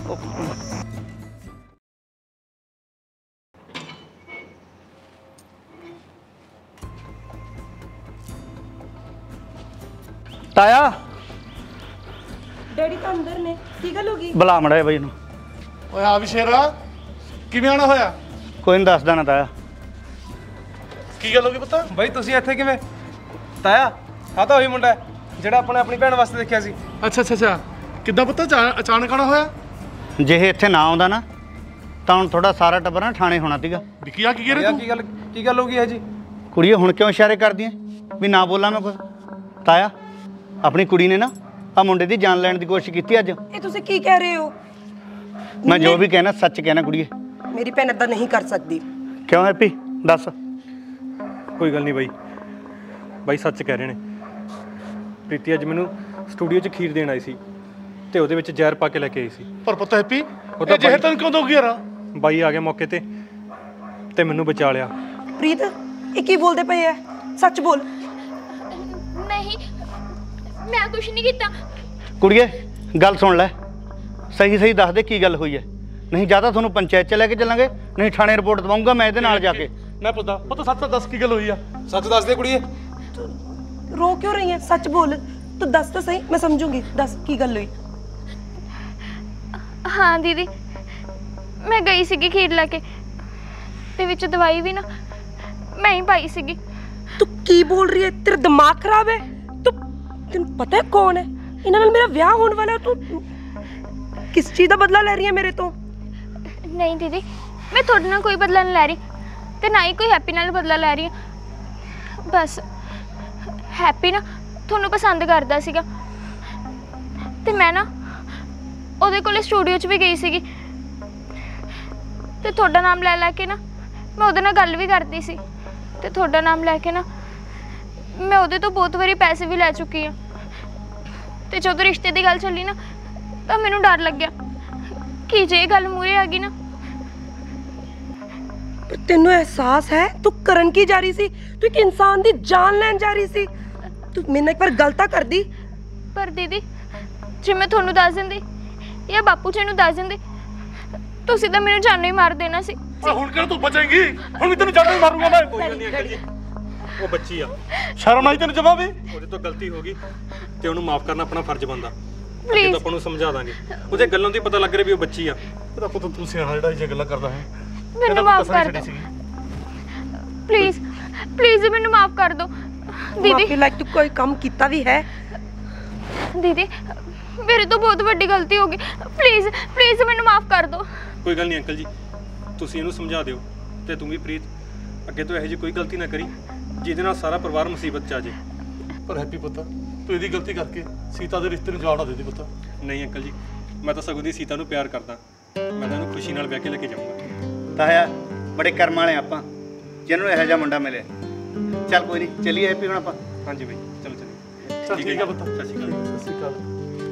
H: ਤਾਇਆ
A: ਡੈਡੀ ਤਾਂ ਅੰਦਰ ਨੇ, ਕੀ ਗੱਲ ਹੋ ਗਈ?
H: ਬੁਲਾ ਮੜਾ ਬਈ ਨੂੰ।
F: ਓਏ ਆ ਵੀ ਸ਼ੇਰਾ, ਕਿਵੇਂ ਆਣਾ ਹੋਇਆ?
H: ਕੋਈ ਨਹੀਂ ਦੱਸਦਾ ਨਾ ਤਾਇਆ।
F: ਕੀ ਗੱਲ ਹੋ ਗਈ ਪੁੱਤ?
E: ਬਾਈ ਤੁਸੀਂ ਇੱਥੇ ਕਿਵੇਂ? ਤਾਇਆ ਆ ਤਾਂ ਉਹੀ ਮੁੰਡਾ ਹੈ ਜਿਹੜਾ ਆਪਣੇ ਆਪਣੀ ਭੈਣ ਵਾਸਤੇ ਦੇਖਿਆ ਸੀ।
F: ਅੱਛਾ ਅੱਛਾ ਅੱਛਾ ਕਿੱਦਾਂ ਪੁੱਤ ਅਚਾ- ਅਚਾਨਕ ਆਣਾ ਹੋਇਆ?
H: ਜੇ ਇਹ ਇੱਥੇ ਨਾ ਆਉਂਦਾ ਨਾ ਤਾਂ ਹੁਣ ਤੁਹਾਡਾ ਸਾਰਾ ਟੱਬਰ ਨਾ ਠਾਣੇ ਹੋਣਾ ਸੀਗਾ।
F: ਵਿੱਕੀ ਆ ਕੀ ਕਹਿ ਰਿਹਾ
E: ਯਾਰ
F: ਤੂੰ?
E: ਕੀ ਗੱਲ ਕੀ ਗੱਲ ਹੋ ਗਈ ਹੈ ਜੀ?
H: ਕੁੜੀਏ ਹੁਣ ਕਿਉਂ ਇਸ਼ਾਰੇ ਕਰਦੀ ਐ ਵੀ ਨਾ ਬੋਲਾਂ ਮੈਂ ਕੁਝ? ਤਾਇਆ ਆਪਣੀ ਕੁੜੀ ਨੇ ਨਾ ਆ ਮੁੰਡੇ ਦੀ ਜਾਨ ਲੈਣ ਦੀ ਕੋਸ਼ਿਸ਼ ਕੀਤੀ ਅੱਜ।
A: ਇਹ ਤੁਸੀਂ ਕੀ ਕਹਿ ਰਹੇ ਹੋ?
H: ਮੈਂ ਜੋ ਵੀ ਕਹਿਣਾ ਸੱਚ ਕਹਿਣਾ ਕੁੜੀਏ।
A: ਮੇਰੀ ਭੈਣ ਏਦਾਂ ਨਹੀਂ ਕਰ ਸਕਦੀ।
H: ਕਿਉਂ ਹੈਪੀ ਦੱਸ।
D: ਕੋਈ ਗੱਲ ਨਹੀਂ ਬਾਈ, ਬਾਈ ਸੱਚ ਕਹਿ ਰਹੇ ਨੇ। ਪ੍ਰੀਤੀ ਅੱਜ ਮੈਨੂੰ ਸਟੂਡੀਓ 'ਚ ਖੀਰ ਦੇਣ ਆਈ ਸੀ ਤੇ ਉਹਦੇ ਵਿੱਚ ਜ਼ਹਿਰ ਪਾ ਕੇ ਲੈ ਕੇ ਆਈ ਸੀ।
F: ਪਰ ਪੁੱਤ ਹੈਪੀ
D: ਉਹਦਾ
F: ਇਹ ਜਿਹੇ
D: ਬਾਈ-
F: ਤੈਨੂੰ ਕਿਉਂ ਦੋਗੀ ਯਾਰ?
D: ਬਾਈ ਆ ਗਿਆ ਮੌਕੇ ਤੇ ਤੇ ਮੈਨੂੰ ਬਚਾ ਲਿਆ।
A: ਪ੍ਰੀਤ ਇਹ ਕੀ ਬੋਲਦੇ ਪਏ ਐ? ਸੱਚ ਬੋਲ।
B: ਨਹੀਂ ਮੈਂ ਕੁਝ ਨਹੀਂ ਕੀਤਾ।
H: ਕੁੜੀਏ ਗੱਲ ਸੁਣ ਲੈ, ਸਹੀ ਸਹੀ ਦੱਸ ਦੇ ਕੀ ਗੱਲ ਹੋਈ ਹੈ, ਨਹੀਂ ਜਾਂ ਤਾਂ ਤੁਹਾਨੂੰ ਪੰਚਾਇਤ 'ਚ ਲੈ ਕੇ ਚੱਲਾਂਗੇ, ਨਹੀਂ ਥਾਣੇ ਰਿਪੋਰਟ ਦਵਾਉਂਗਾ ਮੈਂ ਇਹਦੇ ਨਾਲ ਜਾ ਕੇ।
F: ਮੈਂ ਪੁੱਛਦਾ ਪੁੱਤ ਸੱਚ ਤਾਂ ਦੱਸ ਕੀ ਗੱਲ ਹੋਈ ਆ?
E: ਸੱਚ ਦੱਸ ਦੇ ਕੁੜੀਏ।
A: ਰੋ ਕਿਉਂ ਰਹੀ ਐ? ਸੱਚ ਬੋਲ। ਤੂੰ ਦੱਸ ਤਾਂ ਸਹੀ, ਮੈਂ ਸਮਝੂੰਗੀ। ਦੱਸ ਕੀ ਗੱਲ ਹੋਈ?
B: ਹਾਂ ਦੀਦੀ ਮੈਂ ਗਈ ਸੀਗੀ ਖੀਰ ਲੈ ਕੇ ਤੇ ਵਿੱਚ ਦਵਾਈ ਵੀ ਨਾ ਮੈਂ ਹੀ ਪਾਈ ਸੀਗੀ।
A: ਤੂੰ ਕੀ ਬੋਲ ਰਹੀ ਐ? ਤੇਰਾ ਦਿਮਾਗ ਖਰਾਬ ਹੈ? ਤੂੰ ਤੈਨੂੰ ਪਤਾ ਹੈ ਕੌਣ ਹੈ? ਇਹਨਾਂ ਨਾਲ ਮੇਰਾ ਵਿਆਹ ਹੋਣ ਵਾਲਾ। ਤੂੰ ਕਿਸ ਚੀਜ਼ ਦਾ ਬਦਲਾ ਲੈ ਰਹੀ ਹੈ ਮੇਰੇ ਤੋਂ?
B: ਨਹੀਂ ਦੀਦੀ ਮੈਂ ਤੁਹਾਡੇ ਨਾਲ ਕੋਈ ਬਦਲਾ ਨਹੀਂ ਲੈ ਰਹੀ ਤੇ ਨਾ ਹੀ ਕੋਈ ਹੈਪੀ ਨਾਲ ਬਦਲਾ ਲੈ ਰਹੀ ਹਾਂ। ਬਸ ਹੈਪੀ ਨਾ ਤੁਹਾਨੂੰ ਪਸੰਦ ਕਰਦਾ ਸੀਗਾ ਤੇ ਮੈਂ ਨਾ ਉਹਦੇ ਕੋਲੇ ਸਟੂਡੀਓ 'ਚ ਵੀ ਗਈ ਸੀਗੀ ਤੇ ਤੁਹਾਡਾ ਨਾਮ ਲੈ ਲੈ ਕੇ ਨਾ ਮੈਂ ਉਹਦੇ ਨਾਲ ਗੱਲ ਵੀ ਕਰਦੀ ਸੀ ਤੇ ਤੁਹਾਡਾ ਨਾਮ ਲੈ ਕੇ ਨਾ ਮੈਂ ਉਹਦੇ ਤੋਂ ਬਹੁਤ ਵਾਰੀ ਪੈਸੇ ਵੀ ਲੈ ਚੁੱਕੀ ਹਾਂ ਤੇ ਜਦੋਂ ਰਿਸ਼ਤੇ ਦੀ ਗੱਲ ਚੱਲੀ ਨਾ ਤਾਂ ਮੈਨੂੰ ਡਰ ਲੱਗਿਆ ਕਿ ਜੇ ਇਹ ਗੱਲ ਮੂਹਰੇ ਆ ਗਈ ਨਾ।
A: ਪਰ ਤੈਨੂੰ ਅਹਿਸਾਸ ਹੈ ਤੂੰ ਕਰਨ ਕੀ ਜਾ ਰਹੀ ਸੀ? ਤੂੰ ਇੱਕ ਇਨਸਾਨ ਦੀ ਜਾਨ ਲੈਣ ਜਾ ਰਹੀ ਸੀ। ਤੂੰ ਮੇਰੇ ਨਾਲ ਇੱਕ ਵਾਰ ਗਲਤਾ ਕਰਦੀ।
B: ਪਰ ਦੀਦੀ ਜੇ ਮੈਂ ਤੁਹਾਨੂੰ ਦੱਸ ਦਿੰਦੀ ਜਾਂ ਬਾਪੂ ਜੀ ਨੂੰ ਦੱਸ ਦਿੰਦੀ ਤੁਸੀਂ ਤਾਂ ਮੈਨੂੰ ਜਾਨੋਂ ਹੀ ਮਾਰ ਦੇਣਾ ਸੀ।
F: ਆ ਹੁਣ ਕਿਹੜਾ ਤੂੰ ਬਚੇਂਗੀ? ਹੁਣ ਵੀ ਤੈਨੂੰ ਜਾਨੋਂ ਹੀ ਮਾਰੂੰਗਾ ਮੈਂ।
D: ਕੋਈ ਗੱਲ ਨਹੀਂ ਅੰਕਲ ਜੀ, ਉਹ ਬੱਚੀ ਆ,
F: ਸ਼ਰਮ ਆਈ ਤੈਨੂੰ ਜਮਾ ਵੀ?
D: ਉਹਦੇ ਤੋਂ ਗਲਤੀ ਹੋ ਗਈ ਤੇ ਉਹਨੂੰ ਮਾਫ ਕਰਨਾ ਆਪਣਾ ਫਰਜ਼ ਬਣਦਾ।
B: ਪਲੀਜ਼
D: ਆਪਾਂ ਨੂੰ ਸਮਝਾ ਦਾਂਗੇ। ਉਹਦੇ ਗੱਲਾਂ ਤੋਂ ਹੀ ਪਤਾ ਲੱਗ ਰਿਹਾ ਵੀ ਉਹ ਬੱਚੀ ਆ।
F: ਇਹਦਾ ਪੁੱਤ ਤੂੰ ਸਿਆਣਾ ਜਿਹੜਾ ਇਹ ਗੱਲਾਂ ਕਰਦਾ ਹੈ।
B: ਮੈਨੂੰ ਮਾਫ ਕਰ ਦਿਓ ਪਲੀਜ਼ ਪਲੀਜ਼ ਮੈਨੂੰ ਮਾਫ ਕਰ ਦਿਓ ਦੀਦੀ।
A: ਮਾਫੀ ਲਾਇਕ ਤੂੰ ਕੋਈ ਕੰਮ ਕੀਤਾ ਵੀ ਹੈ?
B: ਦੀਦੀ ਮੇਰੇ ਤੋਂ ਬਹੁਤ ਵੱਡੀ ਗਲਤੀ ਹੋ ਗਈ। ਪਲੀਜ਼ ਪਲੀਜ਼ ਮੈਨੂੰ ਮਾਫ ਕਰ ਦਿਓ।
D: ਕੋਈ ਗੱਲ ਨਹੀਂ ਅੰਕਲ ਜੀ, ਤੁਸੀਂ ਇਹਨੂੰ ਸਮਝਾ ਦਿਓ ਤੇ ਤੂੰ ਵੀ ਪ੍ਰੀਤ ਅੱਗੇ ਤੋਂ ਇਹੋ ਜਿਹੀ ਕੋਈ ਗਲਤੀ ਨਾ ਕਰੀ ਜਿਹਦੇ ਨਾਲ ਸਾਰਾ ਪਰਿਵਾਰ ਮੁਸੀਬਤ 'ਚ ਆ ਜਾਏ।
F: ਪਰ ਹੈਪੀ ਪੁੱਤ ਤੂੰ ਇਹਦੀ ਗਲਤੀ ਕਰਕੇ ਸੀਤਾ ਦੇ ਰਿਸ਼ਤੇ ਨੂੰ ਜਵਾਬ ਨਾ ਦੇ ਦੇ ਪੁੱਤ।
D: ਨਹੀਂ ਅੰਕਲ ਜੀ, ਮੈਂ ਤਾਂ ਸਗੋਂ ਦੀ ਸੀਤਾ ਨੂੰ ਪਿਆਰ ਕਰਦਾ। ਮੈਂ ਤਾਂ ਇਹਨੂੰ ਖੁਸ਼ੀ ਨਾਲ ਵਿਆਹ ਕੇ ਲੈ ਕੇ ਜਾਊਂਗਾ।
H: ਤਾਇਆ ਬੜੇ ਕਰਮ ਵਾਲੇ ਆਪਾਂ ਜਿਹਨੂੰ ਇਹੋ ਜਿਹਾ ਮੁੰਡਾ ਮਿਲਿਆ। ਚੱਲ ਕੋਈ ਨਹੀਂ ਚੱਲੀਏ ਹੈਪੀ ਹੁਣ ਆਪਾਂ।
D: ਹਾਂਜੀ ਬਾਈ ਚਲੋ ਚਲੋ।
F: ਚੱਲ ਠੀਕ ਆ ਪੁੱਤ।
D: ਸਤਿ ਸ਼੍ਰੀ ਅਕਾਲ।
F: ਸਤਿ ਸ਼੍ਰੀ ਅਕਾਲ।